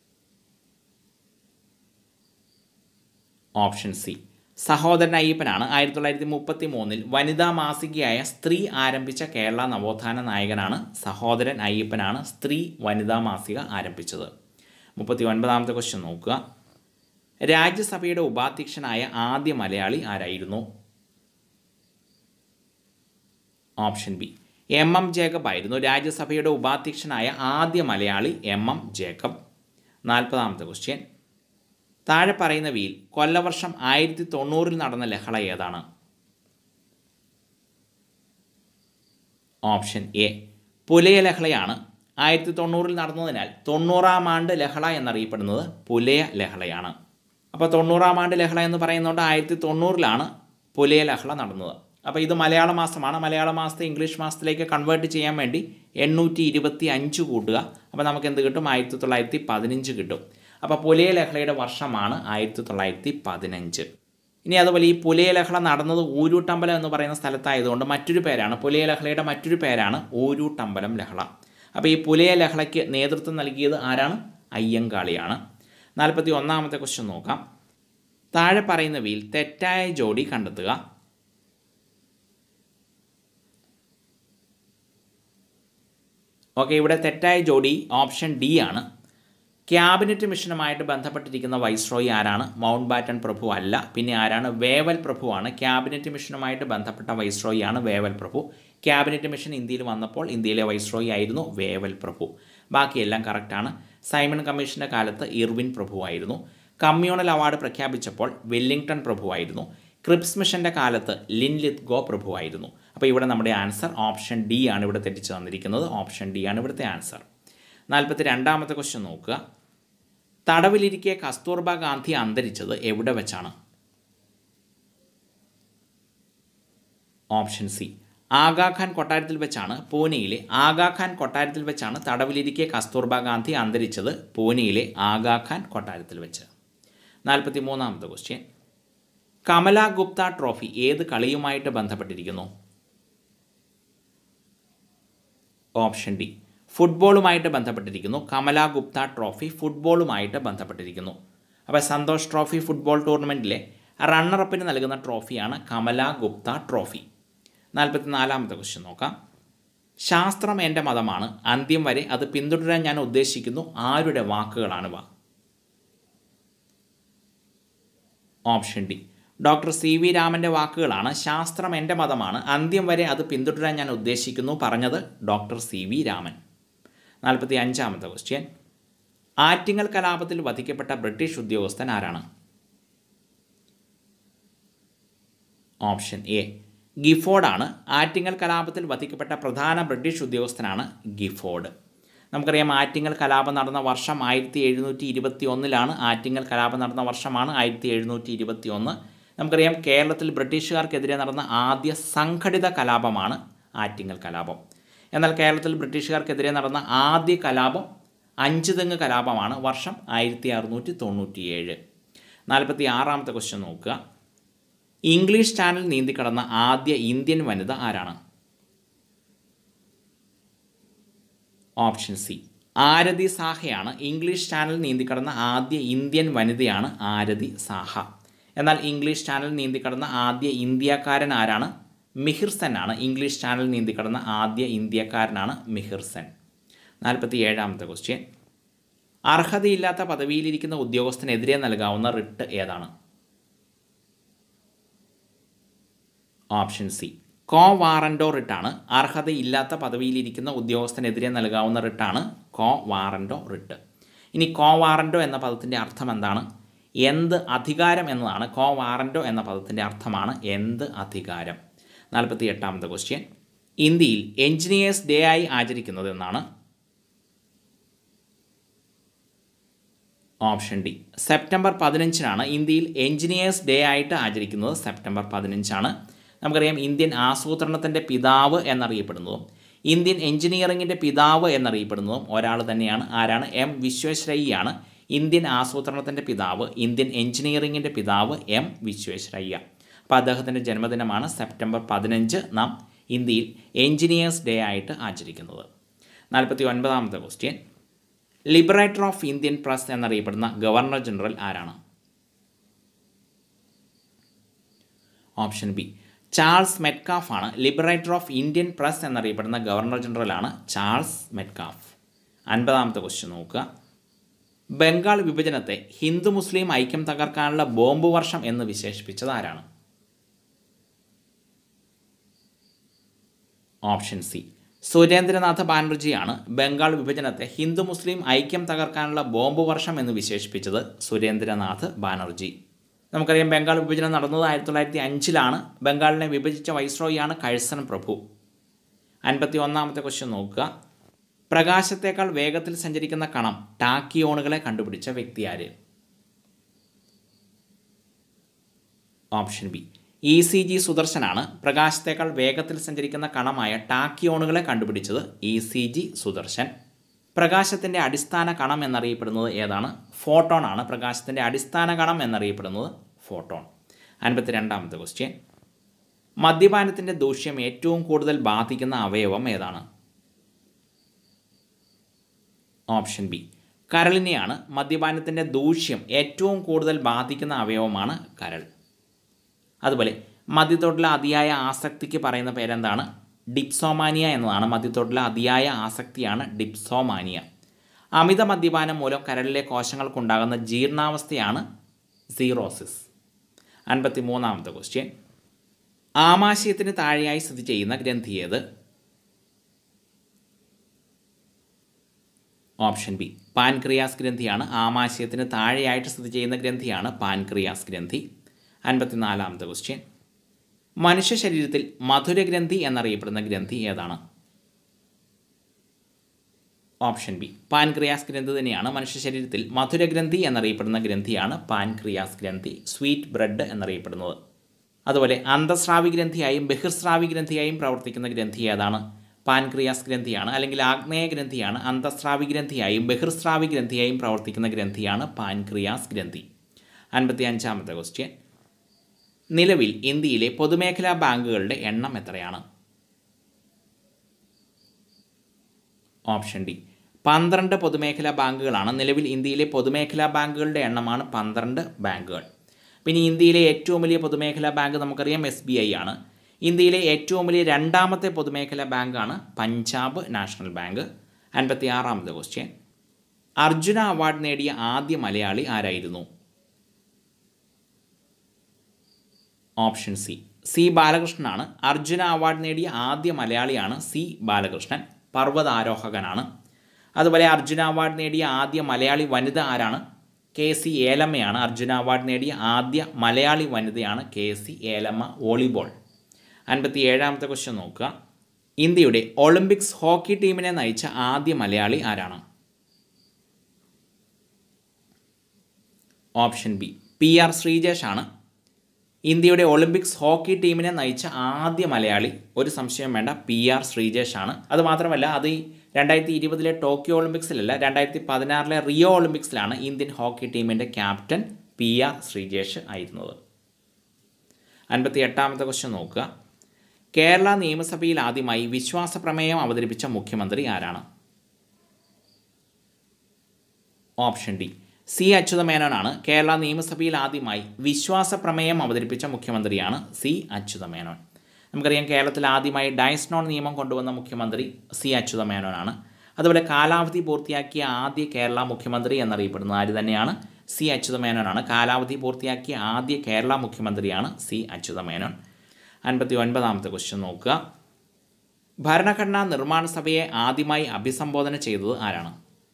ഓപ്ഷൻ സി സഹോദരൻ അയ്യപ്പനാണ്. ആയിരത്തി തൊള്ളായിരത്തി മുപ്പത്തി മൂന്നിൽ വനിതാ മാസികയായ സ്ത്രീ ആരംഭിച്ച കേരള നവോത്ഥാന നായകനാണ് സഹോദരൻ അയ്യപ്പനാണ് സ്ത്രീ വനിതാ മാസിക ആരംഭിച്ചത്. മുപ്പത്തി ഒൻപതാമത്തെ ക്വസ്റ്റ്യൻ നോക്കുക. രാജ്യസഭയുടെ ഉപാധ്യക്ഷനായ ആദ്യ മലയാളി ആരായിരുന്നു? Option B M M Jacob ആയിരുന്നു. രാജ്യസഭയുടെ ഉപാധ്യക്ഷനായ ആദ്യ മലയാളി എം എം ജേക്കബ്. നാൽപ്പതാമത്തെ ക്വസ്റ്റ്യൻ. താഴെ പറയുന്നവയിൽ കൊല്ലവർഷം ആയിരത്തി തൊണ്ണൂറിൽ നടന്ന ലഹള ഏതാണ്? ഓപ്ഷൻ എ പുലയ ലഹളയാണ്. ആയിരത്തി തൊണ്ണൂറിൽ നടന്നതിനാൽ തൊണ്ണൂറാം ആണ്ട് ലഹള എന്നറിയപ്പെടുന്നത് പുലയ ലഹളയാണ്. അപ്പോൾ തൊണ്ണൂറാം ആണ്ട് ലഹള എന്ന് പറയുന്നതുകൊണ്ട് ആയിരത്തി തൊണ്ണൂറിലാണ് പുലയ ലഹള നടന്നത്. അപ്പോൾ ഇത് മലയാള മാസമാണ്. മലയാള മാസത്തെ ഇംഗ്ലീഷ് മാസത്തിലേക്ക് കൺവേർട്ട് ചെയ്യാൻ വേണ്ടി എണ്ണൂറ്റി ഇരുപത്തി അഞ്ച് കൂട്ടുക. അപ്പോൾ നമുക്ക് എന്ത് കിട്ടും? ആയിരത്തി തൊള്ളായിരത്തി പതിനഞ്ച് കിട്ടും. അപ്പോൾ പുലയ ലഹളയുടെ വർഷമാണ് ആയിരത്തി തൊള്ളായിരത്തി പതിനഞ്ച്. ഇനി അതുപോലെ ഈ പുലയ ലഹള നടന്നത് ഊരൂട്ടമ്പലം എന്ന് പറയുന്ന സ്ഥലത്തായതുകൊണ്ട് മറ്റൊരു പേരാണ്, പുലയ ലഹളയുടെ മറ്റൊരു പേരാണ് ഊരൂട്ടമ്പലം ലഹള. അപ്പോൾ ഈ പുലയ ലഹളയ്ക്ക് നേതൃത്വം നൽകിയത് ആരാണ്? അയ്യങ്കാളിയാണ്. നാൽപ്പത്തി ഒന്നാമത്തെ ക്വസ്റ്റ്യൻ നോക്കാം. താഴെ പറയുന്നവയിൽ തെറ്റായ ജോഡി കണ്ടെത്തുക. ഓക്കെ, ഇവിടെ തെറ്റായ ജോഡി ഓപ്ഷൻ ഡി ആണ്. ക്യാബിനറ്റ് മിഷനുമായിട്ട് ബന്ധപ്പെട്ടിരിക്കുന്ന വൈസ്രോയി ആരാണ്? മൗണ്ട് ബാറ്റൺ പ്രഭു അല്ല. പിന്നെ ആരാണ്? വേവൽ പ്രഭുവാണ്. ക്യാബിനറ്റ് മിഷനുമായിട്ട് ബന്ധപ്പെട്ട വൈസ്രോയിയാണ് വേവൽ പ്രഭു. ക്യാബിനറ്റ് മിഷൻ ഇന്ത്യയിൽ വന്നപ്പോൾ ഇന്ത്യയിലെ വൈസ്രോയി ആയിരുന്നു വേവൽ പ്രഭു. ബാക്കിയെല്ലാം കറക്റ്റാണ്. സൈമൺ കമ്മീഷൻ്റെ കാലത്ത് ഇർവിൻ പ്രഭുവായിരുന്നു. കമ്മ്യൂണൽ അവാർഡ് പ്രഖ്യാപിച്ചപ്പോൾ വെല്ലിംഗ്ടൺ പ്രഭുവായിരുന്നു. ക്രിപ്സ് മിഷൻ്റെ കാലത്ത് ലിൻലിത്ഗോ പ്രഭുവായിരുന്നു. അപ്പോൾ ഇവിടെ നമ്മുടെ ആൻസർ ഓപ്ഷൻ ഡി ആണ് ഇവിടെ തെറ്റിച്ച് തന്നിരിക്കുന്നത്. ഓപ്ഷൻ ഡി ആണ് ഇവിടുത്തെ ആൻസർ. നാൽപ്പത്തി രണ്ടാമത്തെ ക്വസ്റ്റ്യൻ നോക്കുക. തടവിലിരിക്കെ കസ്തൂർബ ഗാന്ധി അന്തരിച്ചത് എവിടെ വെച്ചാണ്? ഓപ്ഷൻ സി ആഗാഖാൻ കൊട്ടാരത്തിൽ വെച്ചാണ്. പൂനെയിലെ ആഗാഖാൻ കൊട്ടാരത്തിൽ വെച്ചാണ് തടവിലിരിക്കെ കസ്തൂർബ ഗാന്ധി അന്തരിച്ചത്. പൂനെയിലെ ആഗാഖാൻ കൊട്ടാരത്തിൽ വെച്ച്. നാൽപ്പത്തി മൂന്നാമത്തെ ക്വസ്റ്റ്യൻ. കമല ഗുപ്ത ട്രോഫി ഏത് കളിയുമായിട്ട് ബന്ധപ്പെട്ടിരിക്കുന്നു? ഓപ്ഷൻ ഡി ഫുട്ബോളുമായിട്ട് ബന്ധപ്പെട്ടിരിക്കുന്നു. കമല ഗുപ്ത ട്രോഫി ഫുട്ബോളുമായിട്ട് ബന്ധപ്പെട്ടിരിക്കുന്നു. അപ്പോൾ സന്തോഷ് ട്രോഫി ഫുട്ബോൾ ടൂർണമെൻറ്റിലെ റണ്ണറപ്പിന് നൽകുന്ന ട്രോഫിയാണ് കമല ഗുപ്ത ട്രോഫി. നാൽപ്പത്തി നാലാമത്തെ ക്വസ്റ്റ്യൻ നോക്കാം. ശാസ്ത്രം എൻ്റെ മതമാണ്, അന്ത്യം വരെ അത് പിന്തുടരാൻ ഞാൻ ഉദ്ദേശിക്കുന്നു. ആരുടെ വാക്കുകളാണിവ? Option D doctor C V രാമൻ്റെ വാക്കുകളാണ്. ശാസ്ത്രം എൻ്റെ മതമാണ്, അന്ത്യം വരെ അത് പിന്തുടരാൻ ഞാൻ ഉദ്ദേശിക്കുന്നു പറഞ്ഞത് ഡോക്ടർ സി വി രാമൻ. നാൽപ്പത്തി അഞ്ചാമത്തെ ക്വസ്റ്റ്യൻ. ആറ്റിങ്ങൽ കലാപത്തിൽ വധിക്കപ്പെട്ട ബ്രിട്ടീഷ് ഉദ്യോഗസ്ഥൻ ആരാണ്? Option A ഗിഫോർഡാണ്. ആറ്റിങ്ങൽ കലാപത്തിൽ വധിക്കപ്പെട്ട പ്രധാന ബ്രിട്ടീഷ് ഉദ്യോഗസ്ഥനാണ് ഗിഫോർഡ്. നമുക്കറിയാം ആറ്റിങ്ങൽ കലാപം നടന്ന വർഷം ആയിരത്തി എഴുന്നൂറ്റി ഇരുപത്തി ഒന്നിലാണ്. ആറ്റിങ്ങൽ കലാപം നടന്ന വർഷമാണ് ആയിരത്തി എഴുന്നൂറ്റി ഇരുപത്തി ഒന്ന്. നമുക്കറിയാം കേരളത്തിൽ ബ്രിട്ടീഷുകാർക്കെതിരെ നടന്ന ആദ്യ സംഘടിത കലാപമാണ് ആറ്റിങ്ങൽ കലാപം. എന്നാൽ കേരളത്തിൽ ബ്രിട്ടീഷുകാർക്കെതിരെ നടന്ന ആദ്യ കലാപം അഞ്ചുതെങ്ങ് കലാപമാണ്. വർഷം ആയിരത്തി അറുന്നൂറ്റി തൊണ്ണൂറ്റി ഏഴ്. നാൽപ്പത്തി ആറാമത്തെ ക്വസ്റ്റ്യൻ നോക്കുക. ഇംഗ്ലീഷ് ചാനൽ നീന്തിക്കടന്ന ആദ്യ ഇന്ത്യൻ വനിത ആരാണ്? ഓപ്ഷൻ സി ആരതി സാഹയാണ്. ഇംഗ്ലീഷ് ചാനൽ നീന്തിക്കടന്ന ആദ്യ ഇന്ത്യൻ വനിതയാണ് ആരതി സാഹ. എന്നാൽ ഇംഗ്ലീഷ് ചാനൽ നീന്തിക്കടന്ന ആദ്യ ഇന്ത്യക്കാരൻ ആരാണ്? മിഹിർ സെൻ ആണ്. ഇംഗ്ലീഷ് ചാനൽ നീന്തിക്കടന്ന ആദ്യ ഇന്ത്യക്കാരനാണ് മിഹിർ സെൻ. നാൽപ്പത്തി ഏഴാമത്തെ ക്വസ്റ്റ്യൻ. അർഹതയില്ലാത്ത പദവിയിലിരിക്കുന്ന ഉദ്യോഗസ്ഥനെതിരെ നൽകാവുന്ന റിട്ട് ഏതാണ്? ഓപ്ഷൻ സി കോ വാറൻഡോ റിട്ടാണ്. അർഹതയില്ലാത്ത പദവിയിലിരിക്കുന്ന ഉദ്യോഗസ്ഥനെതിരെ നൽകാവുന്ന റിട്ടാണ് കോ വാറൻഡോ റിട്ട്. ഇനി കോ വാറൻഡോ എന്ന പദത്തിൻ്റെ അർത്ഥം എന്താണ്? എന്ത് അധികാരം എന്നതാണ്. കോ വാറൻഡോ എന്ന പദത്തിൻ്റെ അർത്ഥമാണ് എന്ത് അധികാരം. നാൽപ്പത്തി എട്ടാമത്തെ ക്വസ്റ്റ്യൻ. ഇന്ത്യയിൽ എഞ്ചിനീയേഴ്സ് ഡേ ആയി ആചരിക്കുന്നത് എന്നാണ്? ഓപ്ഷൻ ഡി സെപ്റ്റംബർ പതിനഞ്ചിനാണ് ഇന്ത്യയിൽ എഞ്ചിനീയേഴ്സ് ഡേ ആയിട്ട് ആചരിക്കുന്നത്. സെപ്റ്റംബർ പതിനഞ്ചാണ്. നമുക്കറിയാം ഇന്ത്യൻ ആസൂത്രണത്തിൻ്റെ പിതാവ് എന്നറിയപ്പെടുന്നതും ഇന്ത്യൻ എഞ്ചിനീയറിംഗിൻ്റെ പിതാവ് എന്നറിയപ്പെടുന്നതും ഒരാൾ തന്നെയാണ്. ആരാണ്? എം വിശ്വേശ്വരയ്യയാണ്. ഇന്ത്യൻ ആസൂത്രണത്തിൻ്റെ പിതാവ്, ഇന്ത്യൻ എഞ്ചിനീയറിംഗിൻ്റെ പിതാവ് എം വിശ്വേശ്വരയ്യ. അപ്പോൾ അദ്ദേഹത്തിൻ്റെ ജന്മദിനമാണ് സെപ്റ്റംബർ പതിനഞ്ച് നാം ഇന്ത്യയിൽ എഞ്ചിനീയേഴ്സ് ഡേ ആയിട്ട് ആചരിക്കുന്നത്. നാൽപ്പത്തി ഒൻപതാമത്തെ question. Liberator of Indian press എന്നറിയപ്പെടുന്ന ഗവർണർ ജനറൽ ആരാണ്? ഓപ്ഷൻ ബി ചാൾസ് മെറ്റ്കാഫ് ആണ്. ലിബറേറ്റർ ഓഫ് ഇന്ത്യൻ പ്രസ് എന്നറിയപ്പെടുന്ന ഗവർണർ ജനറലാണ് ചാൾസ് മെറ്റ്കാഫ്. അൻപതാമത്തെ ക്വസ്റ്റ്യൻ നോക്കുക. ബംഗാൾ വിഭജനത്തെ ഹിന്ദു മുസ്ലിം ഐക്യം തകർക്കാനുള്ള ബോംബ് വർഷം എന്ന് വിശേഷിപ്പിച്ചത് ആരാണ്? ഓപ്ഷൻ സി സുരേന്ദ്രനാഥ ബാനർജിയാണ്. ബംഗാൾ വിഭജനത്തെ ഹിന്ദു മുസ്ലിം ഐക്യം തകർക്കാനുള്ള ബോംബ് വർഷം എന്ന് വിശേഷിപ്പിച്ചത് സുരേന്ദ്രനാഥ് ബാനർജി. നമുക്കറിയാം ബംഗാൾ വിഭജനം നടന്നത് ആയിരത്തി തൊള്ളായിരത്തി അഞ്ചിലാണ്. ബംഗാളിനെ വിഭജിച്ച വൈസ്രോയിയാണ് കഴ്സൺ പ്രഭു. അൻപത്തി ഒന്നാമത്തെ ക്വസ്റ്റ്യൻ നോക്കുക. പ്രകാശത്തേക്കാൾ വേഗത്തിൽ സഞ്ചരിക്കുന്ന കണം ടാക്കിയോണുകളെ കണ്ടുപിടിച്ച വ്യക്തി ആര്? Option B E C G സുദർശനാണ്. പ്രകാശത്തേക്കാൾ വേഗത്തിൽ സഞ്ചരിക്കുന്ന കണമായ ടാക്കിയോണുകളെ കണ്ടുപിടിച്ചത് ഇ സി ജി സുദർശൻ. പ്രകാശത്തിൻ്റെ അടിസ്ഥാന കണം എന്നറിയപ്പെടുന്നത് ഏതാണ്? ഫോട്ടോൺ ആണ്. പ്രകാശത്തിൻ്റെ അടിസ്ഥാന കണം എന്നറിയപ്പെടുന്നത് ഫോട്ടോൺ. അൻപത്തി രണ്ടാമത്തെ ക്വസ്റ്റ്യൻ. മദ്യപാനത്തിൻ്റെ ദൂഷ്യം ഏറ്റവും കൂടുതൽ ബാധിക്കുന്ന അവയവം ഏതാണ്? Option B കരളിനെയാണ്. മദ്യപാനത്തിൻ്റെ ദൂഷ്യം ഏറ്റവും കൂടുതൽ ബാധിക്കുന്ന അവയവമാണ് കരൾ. അതുപോലെ മദ്യത്തോടുള്ള അതിയായ ആസക്തിക്ക് പറയുന്ന പേരെന്താണ്? ഡിപ്സോമാനിയ എന്നതാണ്. മദ്യത്തോടുള്ള അതിയായ ആസക്തിയാണ് ഡിപ്സോമാനിയ. അമിത മദ്യപാനം മൂലം കരളിലെ കോശങ്ങൾക്കുണ്ടാകുന്ന ജീർണാവസ്ഥയാണ് സീറോസിസ്. അൻപത്തി മൂന്നാമത്തെ ക്വസ്റ്റ്യൻ. ആമാശയത്തിന് താഴെയായി സ്ഥിതി ചെയ്യുന്ന ഗ്രന്ഥി ഏത്? ഓപ്ഷൻ ബി പാൻക്രിയാസ് ഗ്രന്ഥിയാണ്. ആമാശയത്തിന് താഴെയായിട്ട് സ്ഥിതി ചെയ്യുന്ന ഗ്രന്ഥിയാണ് പാൻക്രിയാസ് ഗ്രന്ഥി. അൻപത്തിനാലാമത്തെ ക്വസ്റ്റ്യൻ. മനുഷ്യ ശരീരത്തിൽ മധുരഗ്രന്ഥി എന്നറിയപ്പെടുന്ന ഗ്രന്ഥി ഏതാണ്? ഓപ്ഷൻ ബി പാൻക്രിയാസ് ഗ്രന്ഥി തന്നെയാണ്. മനുഷ്യ ശരീരത്തിൽ മധുരഗ്രന്ഥി എന്നറിയപ്പെടുന്ന ഗ്രന്ഥിയാണ് പാൻക്രിയാസ് ഗ്രന്ഥി, സ്വീറ്റ് ബ്രെഡ് എന്നറിയപ്പെടുന്നത്. അതുപോലെ അന്തസ്രാവി ഗ്രന്ഥിയായും ബഹിർസ്രാവി ഗ്രന്ഥിയായും പ്രവർത്തിക്കുന്ന ഗ്രന്ഥി ഏതാണ്? പാൻക്രിയാസ് ഗ്രന്ഥിയാണ്. അല്ലെങ്കിൽ ആഗ്നേയ ഗ്രന്ഥിയാണ്. അന്തസ്രാവി ഗ്രന്ഥിയായും ബഹിർസ്രാവി ഗ്രന്ഥിയായും പ്രവർത്തിക്കുന്ന ഗ്രന്ഥിയാണ് പാൻക്രിയാസ് ഗ്രന്ഥി. അൻപത്തി അഞ്ചാമത്തെ ക്വസ്റ്റ്യൻ. നിലവിൽ ഇന്ത്യയിലെ പൊതുമേഖലാ ബാങ്കുകളുടെ എണ്ണം എത്രയാണ്? ഓപ്ഷൻ ഡി പന്ത്രണ്ട് പൊതുമേഖലാ ബാങ്കുകളാണ്. നിലവിൽ ഇന്ത്യയിലെ പൊതുമേഖലാ ബാങ്കുകളുടെ എണ്ണമാണ് പന്ത്രണ്ട് ബാങ്കുകൾ. പിന്നെ ഇന്ത്യയിലെ ഏറ്റവും വലിയ പൊതുമേഖലാ ബാങ്ക് നമുക്കറിയാം എസ് ബി ഐ ആണ്. ഇന്ത്യയിലെ ഏറ്റവും വലിയ രണ്ടാമത്തെ പൊതുമേഖലാ ബാങ്കാണ് പഞ്ചാബ് നാഷണൽ ബാങ്ക്. അൻപത്തി ആറാമത്തെ ക്വസ്റ്റ്യൻ. അർജുന അവാർഡ് നേടിയ ആദ്യ മലയാളി ആരായിരുന്നു? ഓപ്ഷൻ സി സി ബാലകൃഷ്ണനാണ്. അർജുന അവാർഡ് നേടിയ ആദ്യ മലയാളിയാണ് സി ബാലകൃഷ്ണൻ. പർവ്വതാരോഹകനാണ്. അതുപോലെ അർജുന അവാർഡ് നേടിയ ആദ്യ മലയാളി വനിത ആരാണ്? കെ സി ഏലമ്മയാണ്. അർജുന അവാർഡ് നേടിയ ആദ്യ മലയാളി വനിതയാണ് കെ സി ഏലമ്മ, വോളിബോൾ. അൻപത്തി ഏഴാമത്തെ ക്വസ്റ്റ്യൻ നോക്കുക. ഇന്ത്യയുടെ ഒളിമ്പിക്സ് ഹോക്കി ടീമിനെ നയിച്ച ആദ്യ മലയാളി ആരാണ്? Option B P R Sreejesh ആണ്. ഇന്ത്യയുടെ ഒളിമ്പിക്സ് ഹോക്കി ടീമിനെ നയിച്ച ആദ്യ മലയാളി ഒരു സംശയം വേണ്ട പി ആർ ശ്രീജേഷ് ആണ്. അതുമാത്രമല്ല അത് ഈ രണ്ടായിരത്തി ഇരുപതിലെ ടോക്കിയോ ഒളിമ്പിക്സിലല്ല, രണ്ടായിരത്തി പതിനാറിലെ റിയോ ഒളിമ്പിക്സിലാണ് ഇന്ത്യൻ ഹോക്കി ടീമിൻ്റെ ക്യാപ്റ്റൻ പി ആർ ശ്രീജേഷ് ആയിരുന്നത്. അൻപത്തി എട്ടാമത്തെ ക്വസ്റ്റ്യൻ നോക്കുക. കേരള നിയമസഭയിൽ ആദ്യമായി വിശ്വാസ പ്രമേയം അവതരിപ്പിച്ച മുഖ്യമന്ത്രി ആരാണ്? ഓപ്ഷൻ ഡി സി അച്യുതമേനോനാണ്. കേരള നിയമസഭയിൽ ആദ്യമായി വിശ്വാസ പ്രമേയം അവതരിപ്പിച്ച മുഖ്യമന്ത്രിയാണ് സി അച്യുതമേനോൻ. നമുക്കറിയാം കേരളത്തിൽ ആദ്യമായി ഡയസ് നോൺ നിയമം കൊണ്ടുവന്ന മുഖ്യമന്ത്രി സി അച്യുതമേനോനാണ്. അതുപോലെ കാലാവധി പൂർത്തിയാക്കിയ ആദ്യ കേരള മുഖ്യമന്ത്രി എന്നറിയപ്പെടുന്ന ആര് തന്നെയാണ്? സി അച്യുതമേനോനാണ്. കാലാവധി പൂർത്തിയാക്കിയ ആദ്യ കേരള മുഖ്യമന്ത്രിയാണ് സി അച്യുതമേനോൻ. അൻപത്തി ഒൻപതാമത്തെ ക്വസ്റ്റ്യൻ നോക്കുക. ഭരണഘടനാ നിർമ്മാണ സഭയെ ആദ്യമായി അഭിസംബോധന ചെയ്തത് ആരാണ്?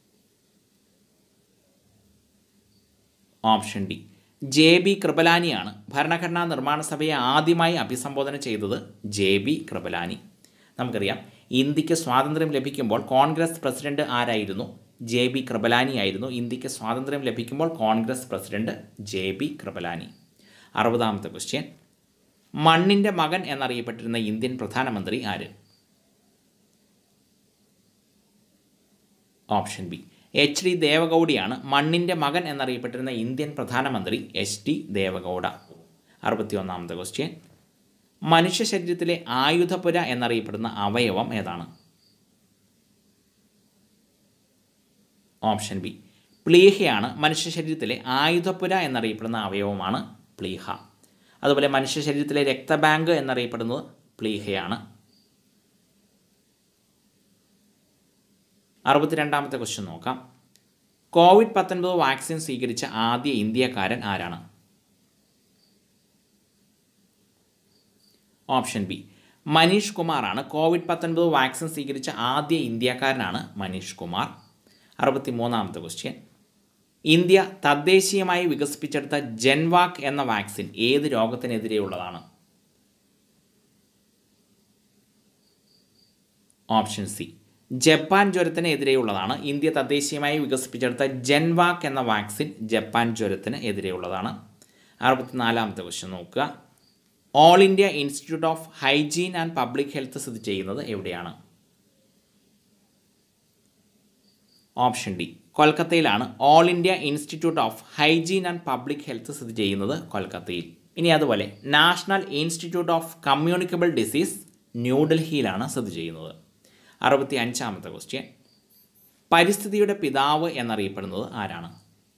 ഓപ്ഷൻ ഡി ജെ ബി കൃപലാനിയാണ്. ഭരണഘടനാ നിർമ്മാണ സഭയെ ആദ്യമായി അഭിസംബോധന ചെയ്തത് ജെ ബി കൃപലാനി. നമുക്കറിയാം ഇന്ത്യക്ക് സ്വാതന്ത്ര്യം ലഭിക്കുമ്പോൾ കോൺഗ്രസ് പ്രസിഡന്റ് ആരായിരുന്നു? ജെ ബി കൃപലാനി ആയിരുന്നു. ഇന്ത്യക്ക് സ്വാതന്ത്ര്യം ലഭിക്കുമ്പോൾ Congress president J B Kripalani. അറുപതാമത്തെ ക്വസ്റ്റ്യൻ. മണ്ണിൻ്റെ മകൻ എന്നറിയപ്പെട്ടിരുന്ന ഇന്ത്യൻ പ്രധാനമന്ത്രി ആര്? ഓപ്ഷൻ ബി എച്ച് ഡി ദേവഗൗഡയാണ്. മണ്ണിൻ്റെ മകൻ എന്നറിയപ്പെട്ടിരുന്ന ഇന്ത്യൻ പ്രധാനമന്ത്രി എച്ച് ഡി ദേവഗൗഡ. അറുപത്തി ഒന്നാമത്തെ ക്വസ്റ്റ്യൻ. മനുഷ്യ ശരീരത്തിലെ ആയുധപുര എന്നറിയപ്പെടുന്ന അവയവം ഏതാണ്? ഓപ്ഷൻ ബി പ്ലീഹയാണ്. മനുഷ്യ ശരീരത്തിലെ ആയുധപുര എന്നറിയപ്പെടുന്ന അവയവമാണ് പ്ലീഹ. അതുപോലെ മനുഷ്യ ശരീരത്തിലെ രക്തബാങ്ക് എന്നറിയപ്പെടുന്നത് പ്ലീഹയാണ്. അറുപത്തിരണ്ടാമത്തെ ക്വസ്റ്റ്യൻ നോക്കാം. കോവിഡ് പത്തൊൻപത് വാക്സിൻ സ്വീകരിച്ച ആദ്യ ഇന്ത്യക്കാരൻ ആരാണ്? ഓപ്ഷൻ ബി മനീഷ് കുമാറാണ്. കോവിഡ് പത്തൊൻപത് വാക്സിൻ സ്വീകരിച്ച ആദ്യ ഇന്ത്യക്കാരനാണ് മനീഷ് കുമാർ. അറുപത്തി മൂന്നാമത്തെ ക്വസ്റ്റ്യൻ. ഇന്ത്യ തദ്ദേശീയമായി വികസിപ്പിച്ചെടുത്ത ജെൻവാക് എന്ന വാക്സിൻ ഏത് രോഗത്തിനെതിരെയുള്ളതാണ്? ഓപ്ഷൻ സി ജപ്പാൻ ജ്വരത്തിന് എതിരെയുള്ളതാണ്. ഇന്ത്യ തദ്ദേശീയമായി വികസിപ്പിച്ചെടുത്ത ജെൻവാക് എന്ന വാക്സിൻ ജപ്പാൻ ജ്വരത്തിന് എതിരെയുള്ളതാണ്. അറുപത്തിനാലാമത്തെ ക്വസ്റ്റ്യൻ നോക്കുക. All India Institute of Hygiene and Public Health സ്ഥിതി ചെയ്യുന്നത് എവിടെയാണ്? ഓപ്ഷൻ ഡി കൊൽക്കത്തയിലാണ്. All India Institute of Hygiene and Public Health സ്ഥിതി ചെയ്യുന്നത് കൊൽക്കത്തയിൽ. ഇനി അതുപോലെ National Institute of Communicable Disease ന്യൂഡൽഹിയിലാണ് സ്ഥിതി ചെയ്യുന്നത്. അറുപത്തി അഞ്ചാമത്തെ ക്വസ്റ്റ്യൻ. പരിസ്ഥിതിയുടെ പിതാവ് എന്നറിയപ്പെടുന്നത് ആരാണ്?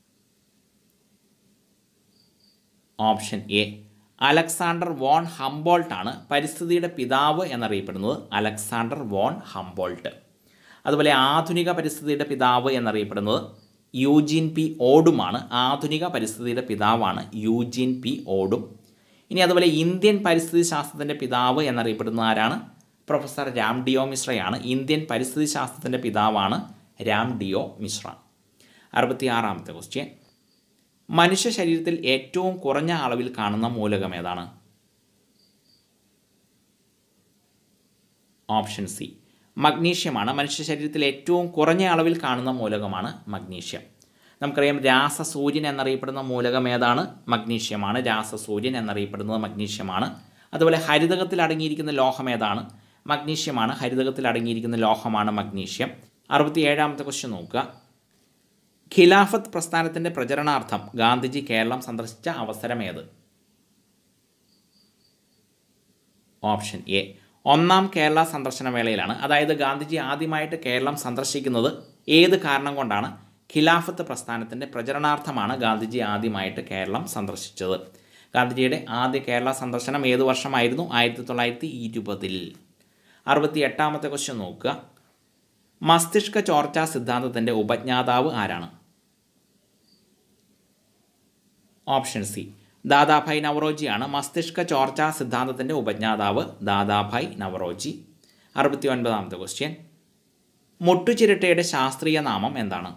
Option A Alexander von Humboldt ആണ്. പരിസ്ഥിതിയുടെ പിതാവ് എന്നറിയപ്പെടുന്നത് അലക്സാണ്ടർ വോൺ ഹംബോൾട്ട്. അതുപോലെ ആധുനിക പരിസ്ഥിതിയുടെ പിതാവ് എന്നറിയപ്പെടുന്നത് യൂജീൻ പി ഓടുമാണ്. ആധുനിക പരിസ്ഥിതിയുടെ പിതാവാണ് യൂജീൻ പി ഓടും. ഇനി അതുപോലെ ഇന്ത്യൻ പരിസ്ഥിതി ശാസ്ത്രത്തിൻ്റെ പിതാവ് എന്നറിയപ്പെടുന്ന ആരാണ്? പ്രൊഫസർ രാം ഡിയോ മിശ്രയാണ്. ഇന്ത്യൻ പരിസ്ഥിതി ശാസ്ത്രത്തിൻ്റെ പിതാവാണ് രാം ഡിയോ മിശ്ര. അറുപത്തി ആറാമത്തെ ക്വസ്റ്റ്യൻ. മനുഷ്യ ശരീരത്തിൽ ഏറ്റവും കുറഞ്ഞ അളവിൽ കാണുന്ന മൂലകം ഏതാണ്? ഓപ്ഷൻ സി മഗ്നീഷ്യമാണ്. മനുഷ്യ ശരീരത്തിൽ ഏറ്റവും കുറഞ്ഞ അളവിൽ കാണുന്ന മൂലകമാണ് മഗ്നീഷ്യം. നമുക്കറിയാം രാസസൂര്യൻ എന്നറിയപ്പെടുന്ന മൂലകം ഏതാണ്? മഗ്നീഷ്യമാണ്. രാസസൂര്യൻ എന്നറിയപ്പെടുന്നത് മഗ്നീഷ്യമാണ്. അതുപോലെ ഹരിതകത്തിൽ അടങ്ങിയിരിക്കുന്ന ലോഹം ഏതാണ്? മഗ്നീഷ്യമാണ്. ഹരിതകത്തിൽ അടങ്ങിയിരിക്കുന്ന ലോഹമാണ് മഗ്നീഷ്യം. അറുപത്തി ഏഴാമത്തെ ക്വസ്റ്റ്യൻ നോക്കുക. ഖിലാഫത്ത് പ്രസ്ഥാനത്തിൻ്റെ പ്രചരണാർത്ഥം ഗാന്ധിജി കേരളം സന്ദർശിച്ച അവസരം ഏത്? ഓപ്ഷൻ എ ഒന്നാം കേരള സന്ദർശന വേളയിലാണ്. അതായത് ഗാന്ധിജി ആദ്യമായിട്ട് കേരളം സന്ദർശിക്കുന്നത് ഏത് കാരണം കൊണ്ടാണ്? ഖിലാഫത്ത് പ്രസ്ഥാനത്തിൻ്റെ പ്രചരണാർത്ഥമാണ് ഗാന്ധിജി ആദ്യമായിട്ട് കേരളം സന്ദർശിച്ചത്. ഗാന്ധിജിയുടെ ആദ്യ കേരള സന്ദർശനം ഏത് വർഷമായിരുന്നു? ആയിരത്തി തൊള്ളായിരത്തി ഇരുപതിൽ. അറുപത്തി എട്ടാമത്തെ ക്വസ്റ്റ്യൻ നോക്കുക. മസ്തിഷ്ക ചോർച്ചാ സിദ്ധാന്തത്തിൻ്റെ ഉപജ്ഞാതാവ് ആരാണ്? ഓപ്ഷൻ സി ദാദാഭായ് നവറോജിയാണ്. മസ്തിഷ്ക ചോർച്ചാ സിദ്ധാന്തത്തിൻ്റെ ഉപജ്ഞാതാവ് ദാദാഭായ് നവറോജി. അറുപത്തി ഒൻപതാമത്തെ ക്വസ്റ്റ്യൻ. മുട്ടുചിരട്ടയുടെ ശാസ്ത്രീയ നാമം എന്താണ്?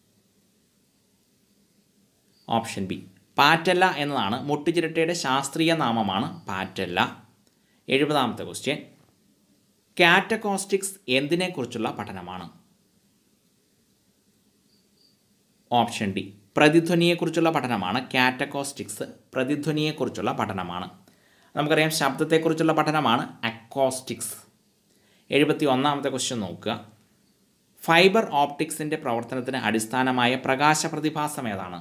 ഓപ്ഷൻ ബി പാറ്റല്ല എന്നതാണ്. മുട്ടുചിരട്ടയുടെ ശാസ്ത്രീയ നാമമാണ് പാറ്റല്ല. എഴുപതാമത്തെ ക്വസ്റ്റ്യൻ. കാറ്റക്കോസ്റ്റിക്സ് എന്തിനെക്കുറിച്ചുള്ള പഠനമാണ്? ഓപ്ഷൻ ഡി പ്രതിധ്വനിയെക്കുറിച്ചുള്ള പഠനമാണ് കാറ്റക്കോസ്റ്റിക്സ്. പ്രതിധ്വനിയെക്കുറിച്ചുള്ള പഠനമാണ്. നമുക്കറിയാം ശബ്ദത്തെക്കുറിച്ചുള്ള പഠനമാണ് അക്കോസ്റ്റിക്സ്. എഴുപത്തി ഒന്നാമത്തെ ക്വസ്റ്റ്യൻ നോക്കുക. ഫൈബർ ഓപ്റ്റിക്സിൻ്റെ പ്രവർത്തനത്തിന് അടിസ്ഥാനമായ പ്രകാശ പ്രതിഭാസം ഏതാണ്?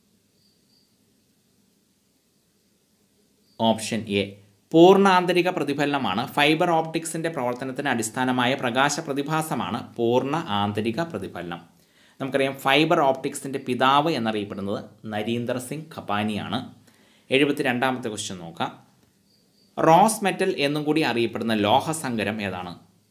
ഓപ്ഷൻ എ പൂർണ്ണ ആന്തരിക പ്രതിഫലനമാണ്. ഫൈബർ ഓപ്റ്റിക്സിൻ്റെ പ്രവർത്തനത്തിന് അടിസ്ഥാനമായ പ്രകാശ പ്രതിഭാസമാണ് പൂർണ്ണ ആന്തരിക പ്രതിഫലനം. നമുക്കറിയാം ഫൈബർ ഓപ്റ്റിക്സിൻ്റെ പിതാവ് എന്നറിയപ്പെടുന്നത് നരീന്ദർ സിംഗ് ഖപാനിയാണ്. എഴുപത്തി രണ്ടാമത്തെ ക്വസ്റ്റ്യൻ നോക്കാം. റോസ് മെറ്റൽ എന്നും കൂടി അറിയപ്പെടുന്ന ലോഹസങ്കരം ഏതാണ്?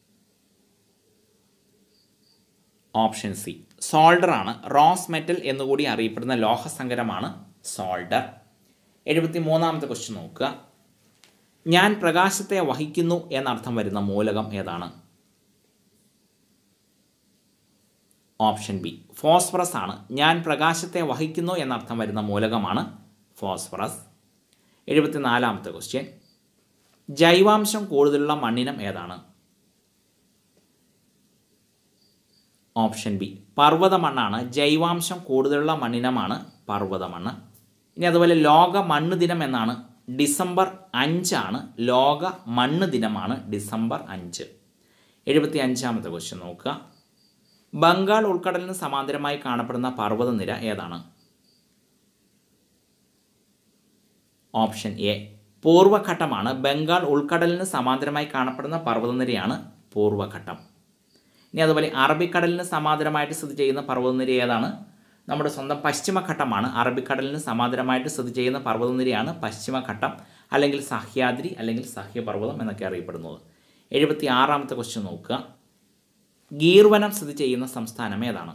ഓപ്ഷൻ സി സോൾഡർ ആണ്. റോസ് മെറ്റൽ എന്നുകൂടി അറിയപ്പെടുന്ന ലോഹസങ്കരമാണ് സോൾഡർ. എഴുപത്തി മൂന്നാമത്തെ ക്വസ്റ്റ്യൻ നോക്കുക. ഞാൻ പ്രകാശത്തെ വഹിക്കുന്നു എന്നർത്ഥം വരുന്ന മൂലകം ഏതാണ്? ഓപ്ഷൻ ബി ഫോസ്ഫറസ് ആണ്. ഞാൻ പ്രകാശത്തെ വഹിക്കുന്നു എന്നർത്ഥം വരുന്ന മൂലകമാണ് ഫോസ്ഫറസ്. എഴുപത്തി നാലാമത്തെ ക്വസ്റ്റ്യൻ. ജൈവാംശം കൂടുതലുള്ള മണ്ണിനം ഏതാണ്? ഓപ്ഷൻ ബി പർവ്വത മണ്ണാണ്. ജൈവാംശം കൂടുതലുള്ള മണ്ണിനമാണ് പർവ്വത മണ്ണ്. ഇനി അതുപോലെ ലോക മണ്ണ് ദിനം എന്നാണ്. ഡിസംബർ അഞ്ചാണ് ലോക മണ്ണ് ദിനമാണ് ഡിസംബർ അഞ്ച്. എഴുപത്തി അഞ്ചാമത്തെ ക്വസ്റ്റ്യൻ നോക്കുക. ബംഗാൾ ഉൾക്കടലിന് സമാന്തരമായി കാണപ്പെടുന്ന പർവ്വതനിര ഏതാണ്? ഓപ്ഷൻ എ പൂർവ്വഘട്ടമാണ്. ബംഗാൾ ഉൾക്കടലിന് സമാന്തരമായി കാണപ്പെടുന്ന പർവ്വതനിരയാണ് പൂർവ്വഘട്ടം. ഇനി അതുപോലെ അറബിക്കടലിന് സമാന്തരമായിട്ട് സ്ഥിതി ചെയ്യുന്ന പർവ്വതനിര ഏതാണ്? നമ്മുടെ സ്വന്തം പശ്ചിമഘട്ടമാണ്. അറബിക്കടലിന് സമാന്തരമായിട്ട് സ്ഥിതി ചെയ്യുന്ന പർവ്വതനിരയാണ് പശ്ചിമഘട്ടം, അല്ലെങ്കിൽ സഹ്യാദ്രി, അല്ലെങ്കിൽ സഹ്യപർവ്വതം എന്നൊക്കെ അറിയപ്പെടുന്നത്. എഴുപത്തി ആറാമത്തെ ക്വസ്റ്റ്യൻ നോക്കുക. ഗീർവനം സ്ഥിതി ചെയ്യുന്ന സംസ്ഥാനം ഏതാണ്?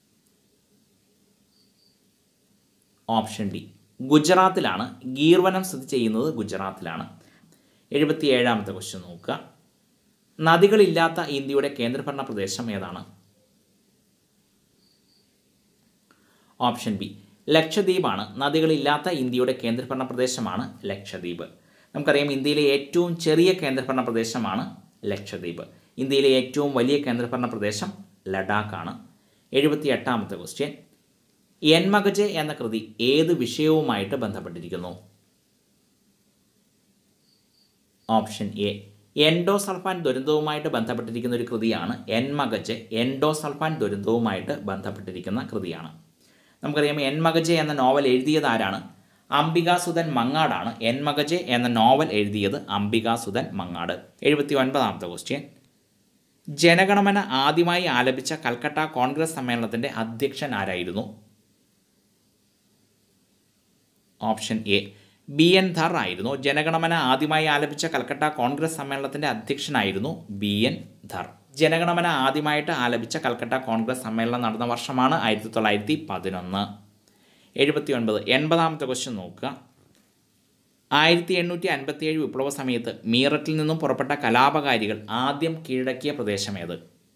Option D ഗുജറാത്തിലാണ്. ഗീർവനം സ്ഥിതി ചെയ്യുന്നത് ഗുജറാത്തിലാണ്. എഴുപത്തി ഏഴാമത്തെ ക്വസ്റ്റ്യൻ നോക്കുക. നദികളില്ലാത്ത ഇന്ത്യയുടെ കേന്ദ്രഭരണ പ്രദേശം ഏതാണ്? Option B ലക്ഷദ്വീപാണ്. നദികളില്ലാത്ത ഇന്ത്യയുടെ കേന്ദ്രഭരണ പ്രദേശമാണ് ലക്ഷദ്വീപ്. നമുക്കറിയാം ഇന്ത്യയിലെ ഏറ്റവും ചെറിയ കേന്ദ്രഭരണ പ്രദേശമാണ് ലക്ഷദ്വീപ്. ഇന്ത്യയിലെ ഏറ്റവും വലിയ കേന്ദ്രഭരണ പ്രദേശം ലഡാക്കാണ്. എഴുപത്തി എട്ടാമത്തെ ക്വസ്റ്റ്യൻ. എൻമകജെ എന്ന കൃതി ഏത് വിഷയവുമായിട്ട് ബന്ധപ്പെട്ടിരിക്കുന്നു? ഓപ്ഷൻ എ എൻഡോസൾഫാൻ ദുരന്തവുമായിട്ട് ബന്ധപ്പെട്ടിരിക്കുന്ന ഒരു കൃതിയാണ് എൻമകജെ. എൻഡോസൾഫാൻ ദുരന്തവുമായിട്ട് ബന്ധപ്പെട്ടിരിക്കുന്ന കൃതിയാണ്. നമുക്കറിയാം എൻമകജെ എന്ന നോവൽ എഴുതിയത് ആരാണ്? അംബികാസുധൻ മങ്ങാടാണ്. എൻമകജെ എന്ന നോവൽ എഴുതിയത് അംബികാസുധൻ മങ്ങാട്. എഴുപത്തി ഒൻപതാമത്തെ ക്വസ്റ്റ്യൻ. ജനഗണമന ആദ്യമായി ആലപിച്ച കൽക്കട്ട കോൺഗ്രസ് സമ്മേളനത്തിൻ്റെ അധ്യക്ഷൻ ആരായിരുന്നു? Option A B N Dhar ആയിരുന്നു. ജനഗണമന ആദ്യമായി ആലപിച്ച കൽക്കട്ട കോൺഗ്രസ് സമ്മേളനത്തിൻ്റെ അധ്യക്ഷനായിരുന്നു ബി എൻ ധർ. ജനഗണമന ആദ്യമായിട്ട് ആലപിച്ച കൽക്കട്ട കോൺഗ്രസ് സമ്മേളനം നടന്ന വർഷമാണ് ആയിരത്തി തൊള്ളായിരത്തി പതിനൊന്ന്. എഴുപത്തി ഒൻപത് എൺപതാമത്തെ ക്വസ്റ്റ്യൻ നോക്കുക. ആയിരത്തി എണ്ണൂറ്റി അൻപത്തി ഏഴ് വിപ്ലവ സമയത്ത് മീററ്റിൽ നിന്നും പുറപ്പെട്ട കലാപകാരികൾ ആദ്യം കീഴടക്കിയ പ്രദേശം ഏത്?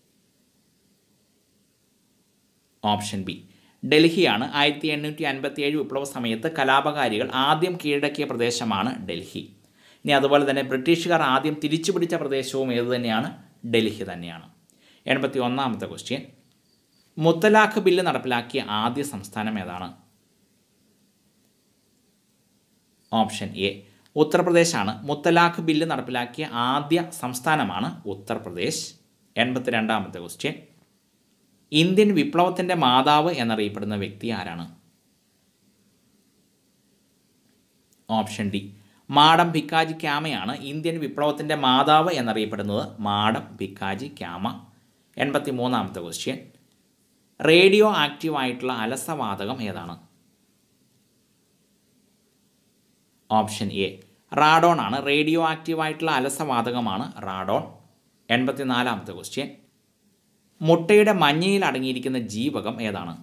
ഓപ്ഷൻ ബി ഡൽഹിയാണ്. ആയിരത്തി എണ്ണൂറ്റി അൻപത്തി ഏഴ് വിപ്ലവ സമയത്ത് കലാപകാരികൾ ആദ്യം കീഴടക്കിയ പ്രദേശമാണ് ഡൽഹി. ഇനി അതുപോലെ തന്നെ ബ്രിട്ടീഷുകാർ ആദ്യം തിരിച്ചുപിടിച്ച പ്രദേശവും ഏത് തന്നെയാണ്? ഡൽഹി തന്നെയാണ്. എൺപത്തി ഒന്നാമത്തെ ക്വസ്റ്റ്യൻ. മുത്തലാഖ് ബില്ല് നടപ്പിലാക്കിയ ആദ്യ സംസ്ഥാനം ഏതാണ്? ഓപ്ഷൻ എ ഉത്തർപ്രദേശാണ്. മുത്തലാഖ് ബില്ല് നടപ്പിലാക്കിയ ആദ്യ സംസ്ഥാനമാണ് ഉത്തർപ്രദേശ്. എൺപത്തി രണ്ടാമത്തെ ക്വസ്റ്റ്യൻ. ഇന്ത്യൻ വിപ്ലവത്തിൻ്റെ മാതാവ് എന്നറിയപ്പെടുന്ന വ്യക്തി ആരാണ്? ഓപ്ഷൻ ഡി മാഡം ഭിക്കാജി ക്യാമയാണ്. ഇന്ത്യൻ വിപ്ലവത്തിൻ്റെ മാതാവ് എന്നറിയപ്പെടുന്നത് മാഡം ഭിക്കാജി ക്യാമ. എൺപത്തി മൂന്നാമത്തെ ക്വസ്റ്റ്യൻ. റേഡിയോ ആക്റ്റീവ് ആയിട്ടുള്ള അലസവാതകം ഏതാണ്? ഓപ്ഷൻ എ റാഡോൺ ആണ്. റേഡിയോ ആക്റ്റീവ് ആയിട്ടുള്ള അലസവാതകമാണ് റാഡോൺ. എൺപത്തി നാലാമത്തെ ക്വസ്റ്റ്യൻ. മുട്ടയുടെ മഞ്ഞയിൽ അടങ്ങിയിരിക്കുന്ന ജീവകം ഏതാണ്?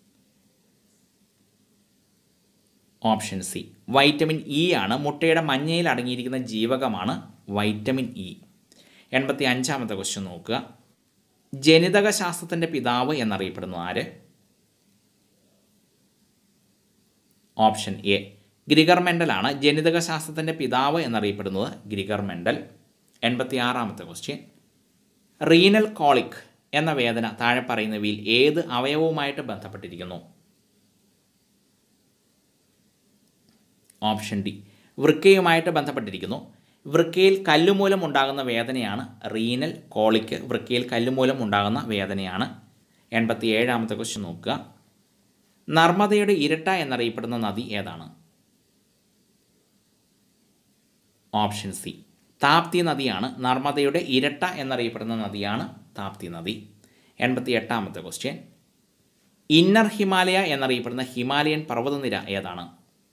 ഓപ്ഷൻ സി വൈറ്റമിൻ ഇ ആണ്. മുട്ടയുടെ മഞ്ഞയിൽ അടങ്ങിയിരിക്കുന്ന ജീവകമാണ് വൈറ്റമിൻ ഇ. എൺപത്തി അഞ്ചാമത്തെ ക്വസ്റ്റ്യൻ നോക്കുക. ജനിതക ശാസ്ത്രത്തിൻ്റെ പിതാവ് എന്നറിയപ്പെടുന്നത് ആര്? ഓപ്ഷൻ എ ഗ്രിഗർ മെൻഡലാണ്. ജനിതക ശാസ്ത്രത്തിൻ്റെ പിതാവ് എന്നറിയപ്പെടുന്നത് ഗ്രിഗർ മെൻഡൽ. എൺപത്തി ആറാമത്തെ ക്വസ്റ്റ്യൻ. റീനൽ കോളിക്, എന്ന വേദന താഴെ പറയുന്നവയിൽ ഏത് അവയവവുമായിട്ട് ബന്ധപ്പെട്ടിരിക്കുന്നു? ഓപ്ഷൻ എ ലിവർ ആണ്. റീനൽ കോളിക് എന്ന വേദന താഴെ പറയുന്നവയിൽ ഏത് അവയവവുമായിട്ട് ബന്ധപ്പെട്ടിരിക്കുന്നു? Option B liver. എൺപത്തി ഏഴാമത്തെ ക്വസ്റ്റ്യൻ. ഓപ്ഷൻ ഡി വൃക്കയുമായിട്ട് ബന്ധപ്പെട്ടിരിക്കുന്നു. വൃക്കയിൽ കല്ലുമൂലം ഉണ്ടാകുന്ന വേദനയാണ് റീനൽ കോളിക്ക്. വൃക്കയിൽ കല്ലുമൂലം ഉണ്ടാകുന്ന വേദനയാണ്. എൺപത്തി ഏഴാമത്തെ ക്വസ്റ്റ്യൻ നോക്കുക. നർമ്മദയുടെ ഇരട്ട എന്നറിയപ്പെടുന്ന നദി ഏതാണ്? ഓപ്ഷൻ സി താപ്തി നദിയാണ്. നർമ്മദയുടെ ഇരട്ട എന്നറിയപ്പെടുന്ന നദിയാണ് താപ്തി നദി. എൺപത്തി എട്ടാമത്തെ ക്വസ്റ്റ്യൻ. ഇന്നർ ഹിമാലയ എന്നറിയപ്പെടുന്ന ഹിമാലയൻ പർവ്വതനിര ഏതാണ്?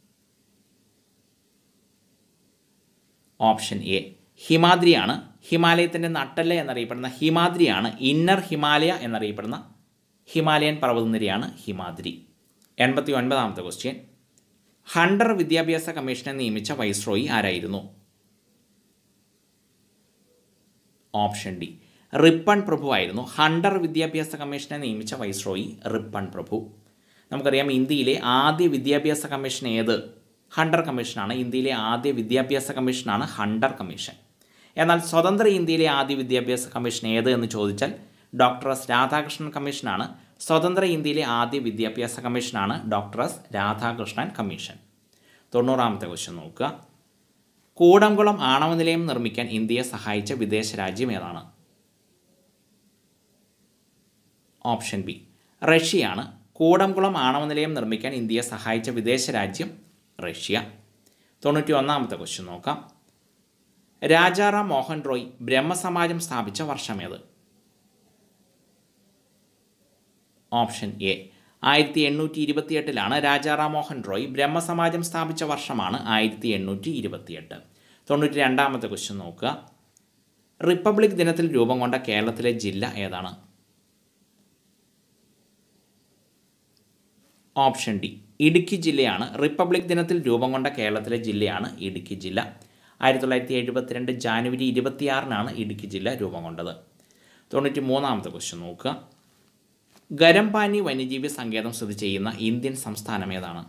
Option A ഹിമാദ്രിയാണ്. ഹിമാലയത്തിൻ്റെ നട്ടെല്ല് എന്നറിയപ്പെടുന്ന ഹിമാദ്രിയാണ്. ഇന്നർ ഹിമാലയ എന്നറിയപ്പെടുന്ന ഹിമാലയൻ പർവ്വതനിരയാണ് ഹിമാദ്രി. എൺപത്തി ഒൻപതാമത്തെ ക്വസ്റ്റ്യൻ. ഹണ്ടർ വിദ്യാഭ്യാസ കമ്മീഷനെ നിയമിച്ച വൈസ്രോയി ആരായിരുന്നു? ഓപ്ഷൻ ഡി റിപ്പൺ പ്രഭു ആയിരുന്നു. ഹണ്ടർ വിദ്യാഭ്യാസ കമ്മീഷനെ നിയമിച്ച വൈസ്രോയി റിപ്പൺ പ്രഭു. നമുക്കറിയാം ഇന്ത്യയിലെ ആദ്യ വിദ്യാഭ്യാസ കമ്മീഷൻ ഏത്? ഹണ്ടർ കമ്മീഷനാണ്. ഇന്ത്യയിലെ ആദ്യ വിദ്യാഭ്യാസ കമ്മീഷനാണ് ഹണ്ടർ കമ്മീഷൻ. എന്നാൽ സ്വതന്ത്ര ഇന്ത്യയിലെ ആദ്യ വിദ്യാഭ്യാസ കമ്മീഷൻ ഏത് എന്ന് ചോദിച്ചാൽ ഡോക്ടർ എസ് രാധാകൃഷ്ണൻ കമ്മീഷനാണ്. സ്വതന്ത്ര ഇന്ത്യയിലെ ആദ്യ വിദ്യാഭ്യാസ കമ്മീഷനാണ് ഡോക്ടർ എസ് രാധാകൃഷ്ണൻ കമ്മീഷൻ. തൊണ്ണൂറാമത്തെ ക്വസ്റ്റ്യൻ നോക്കുക. കൂടംകുളം ആണവ നിലയം നിർമ്മിക്കാൻ ഇന്ത്യയെ സഹായിച്ച വിദേശ രാജ്യം ഏതാണ്? Option B റഷ്യയാണ്. കൂടംകുളം ആണവ നിലയം നിർമ്മിക്കാൻ ഇന്ത്യയെ സഹായിച്ച വിദേശ രാജ്യം റഷ്യ. തൊണ്ണൂറ്റി ഒന്നാമത്തെ ക്വസ്റ്റ്യൻ നോക്കാം. രാജാറാം മോഹൻ റോയ് ബ്രഹ്മസമാജം സ്ഥാപിച്ച വർഷമേത്? ഓപ്ഷൻ എ ആയിരത്തി എണ്ണൂറ്റി ഇരുപത്തിയെട്ടിലാണ് രാജാറാം മോഹൻ റോയ് ബ്രഹ്മസമാജം സ്ഥാപിച്ച വർഷമാണ് ആയിരത്തി എണ്ണൂറ്റി ഇരുപത്തിയെട്ട്. തൊണ്ണൂറ്റി രണ്ടാമത്തെ ക്വസ്റ്റ്യൻ നോക്കുക. റിപ്പബ്ലിക് ദിനത്തിൽ രൂപം കൊണ്ട കേരളത്തിലെ ജില്ല ഏതാണ്? ഓപ്ഷൻ ഡി ഇടുക്കി ജില്ലയാണ്. റിപ്പബ്ലിക് ദിനത്തിൽ രൂപം കൊണ്ട കേരളത്തിലെ ജില്ലയാണ് ഇടുക്കി ജില്ല. ആയിരത്തി തൊള്ളായിരത്തി എഴുപത്തിരണ്ട് ജാനുവരി ഇരുപത്തിയാറിനാണ് ഇടുക്കി ജില്ല രൂപം കൊണ്ടത്. തൊണ്ണൂറ്റി മൂന്നാമത്തെ ക്വസ്റ്റ്യൻ നോക്കുക. ഗരംപാനി വന്യജീവി സങ്കേതം സ്ഥിതി ചെയ്യുന്ന ഇന്ത്യൻ സംസ്ഥാനം ഏതാണ്?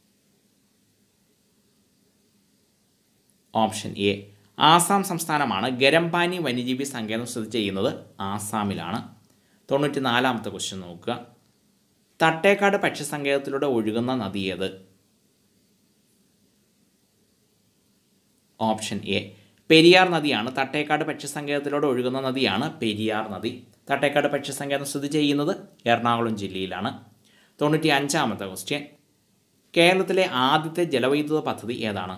ഓപ്ഷൻ എ ആസാം സംസ്ഥാനമാണ്. ഗരംപാനി വന്യജീവി സങ്കേതം സ്ഥിതി ചെയ്യുന്നത് ആസാമിലാണ്. തൊണ്ണൂറ്റി നാലാമത്തെ ക്വസ്റ്റ്യൻ നോക്കുക. തട്ടേക്കാട് പക്ഷി സങ്കേതത്തിലൂടെ ഒഴുകുന്ന നദി ഏത്? ഓപ്ഷൻ എ പെരിയാർ നദിയാണ്. തട്ടേക്കാട് പക്ഷി സങ്കേതത്തിലൂടെ ഒഴുകുന്ന നദിയാണ് പെരിയാർ നദി. തട്ടേക്കാട് പക്ഷി സങ്കേതം സ്ഥിതി ചെയ്യുന്നത് എറണാകുളം ജില്ലയിലാണ്. തൊണ്ണൂറ്റി അഞ്ചാമത്തെ ക്വസ്റ്റ്യൻ. കേരളത്തിലെ ആദ്യത്തെ ജലവൈദ്യുത പദ്ധതി ഏതാണ്?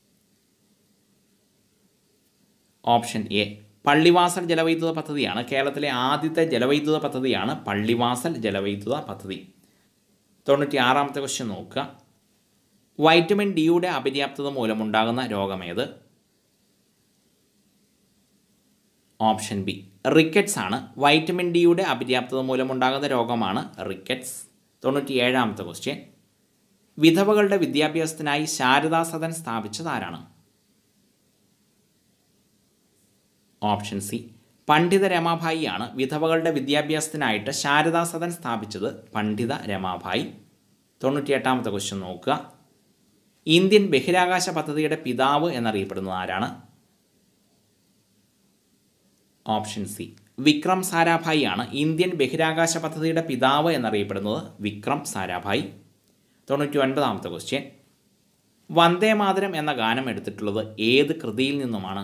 ഓപ്ഷൻ എ പള്ളിവാസൽ ജലവൈദ്യുത പദ്ധതിയാണ്. കേരളത്തിലെ ആദ്യത്തെ ജലവൈദ്യുത പദ്ധതിയാണ് പള്ളിവാസൽ ജലവൈദ്യുത പദ്ധതി. തൊണ്ണൂറ്റി ആറാമത്തെ ക്വസ്റ്റ്യൻ നോക്കുക. വൈറ്റമിൻ ഡിയുടെ അപര്യാപ്തത മൂലമുണ്ടാകുന്ന രോഗമേത്? ഓപ്ഷൻ ബി റിക്കറ്റ്സ് ആണ്. വൈറ്റമിൻ ഡിയുടെ അപര്യാപ്തത മൂലമുണ്ടാകുന്ന രോഗമാണ് റിക്കറ്റ്സ്. തൊണ്ണൂറ്റി ഏഴാമത്തെ ക്വസ്റ്റ്യൻ. വിധവകളുടെ വിദ്യാഭ്യാസത്തിനായി ശാരദാ സദൻ സ്ഥാപിച്ചത് ആരാണ്? ഓപ്ഷൻ സി പണ്ഡിത രമാഭായി ആണ്. വിധവകളുടെ വിദ്യാഭ്യാസത്തിനായിട്ട് ശാരദാ സദൻ സ്ഥാപിച്ചത് പണ്ഡിത രമാഭായി. തൊണ്ണൂറ്റിയെട്ടാമത്തെ ക്വസ്റ്റ്യൻ നോക്കുക. ഇന്ത്യൻ ബഹിരാകാശ പദ്ധതിയുടെ പിതാവ് എന്നറിയപ്പെടുന്നത് ആരാണ്? ഓപ്ഷൻ സി വിക്രം സാരാഭായി ആണ്. ഇന്ത്യൻ ബഹിരാകാശ പദ്ധതിയുടെ പിതാവ് എന്നറിയപ്പെടുന്നത് വിക്രം സാരാഭായി. തൊണ്ണൂറ്റി ഒൻപതാമത്തെ ക്വസ്റ്റ്യൻ. വന്ദേ മാതരം എന്ന ഗാനം എടുത്തിട്ടുള്ളത് ഏത് കൃതിയിൽ നിന്നുമാണ്?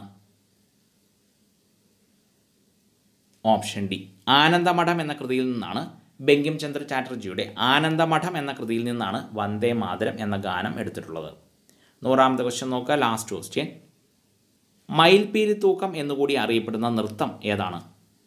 ഓപ്ഷൻ ഡി ആനന്ദമഠം എന്ന കൃതിയിൽ നിന്നാണ്. ബങ്കിം ചന്ദ്ര ചാറ്റർജിയുടെ ആനന്ദമഠം എന്ന കൃതിയിൽ നിന്നാണ് വന്ദേ മാതരം എന്ന ഗാനം എടുത്തിട്ടുള്ളത്. നൂറാമത്തെ ക്വസ്റ്റ്യൻ നോക്കുക. Last question. മയിൽപീലി തൂക്കം എന്നുകൂടി അറിയപ്പെടുന്ന നൃത്തം ഏതാണ്?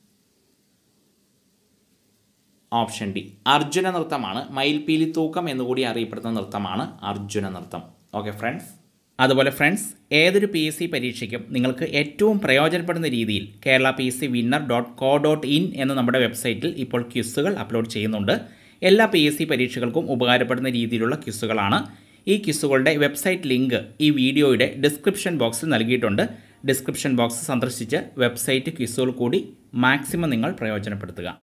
ഓപ്ഷൻ ഡി അർജുന നൃത്തമാണ്. മയിൽപീലി തൂക്കം എന്നുകൂടി അറിയപ്പെടുന്ന നൃത്തമാണ് അർജുന നൃത്തം. Okay friends. അതുപോലെ ഫ്രണ്ട്സ്, ഏതൊരു പി എസ് സി പരീക്ഷയ്ക്കും നിങ്ങൾക്ക് ഏറ്റവും പ്രയോജനപ്പെടുന്ന രീതിയിൽ Kerala P S C winner dot co dot in എന്ന നമ്മുടെ വെബ്സൈറ്റിൽ ഇപ്പോൾ ക്വിസുകൾ അപ്ലോഡ് ചെയ്യുന്നുണ്ട്. എല്ലാ പി എസ് സി പരീക്ഷകൾക്കും ഉപകാരപ്പെടുന്ന രീതിയിലുള്ള ക്വിസുകളാണ്. ഈ ക്വിസുകളുടെ വെബ്സൈറ്റ് ലിങ്ക് ഈ വീഡിയോയുടെ ഡിസ്ക്രിപ്ഷൻ ബോക്സിൽ നൽകിയിട്ടുണ്ട്. ഡിസ്ക്രിപ്ഷൻ ബോക്സ് സന്ദർശിച്ച് വെബ്സൈറ്റ് ക്വിസുകൾ കൂടി മാക്സിമം നിങ്ങൾ പ്രയോജനപ്പെടുത്തുക.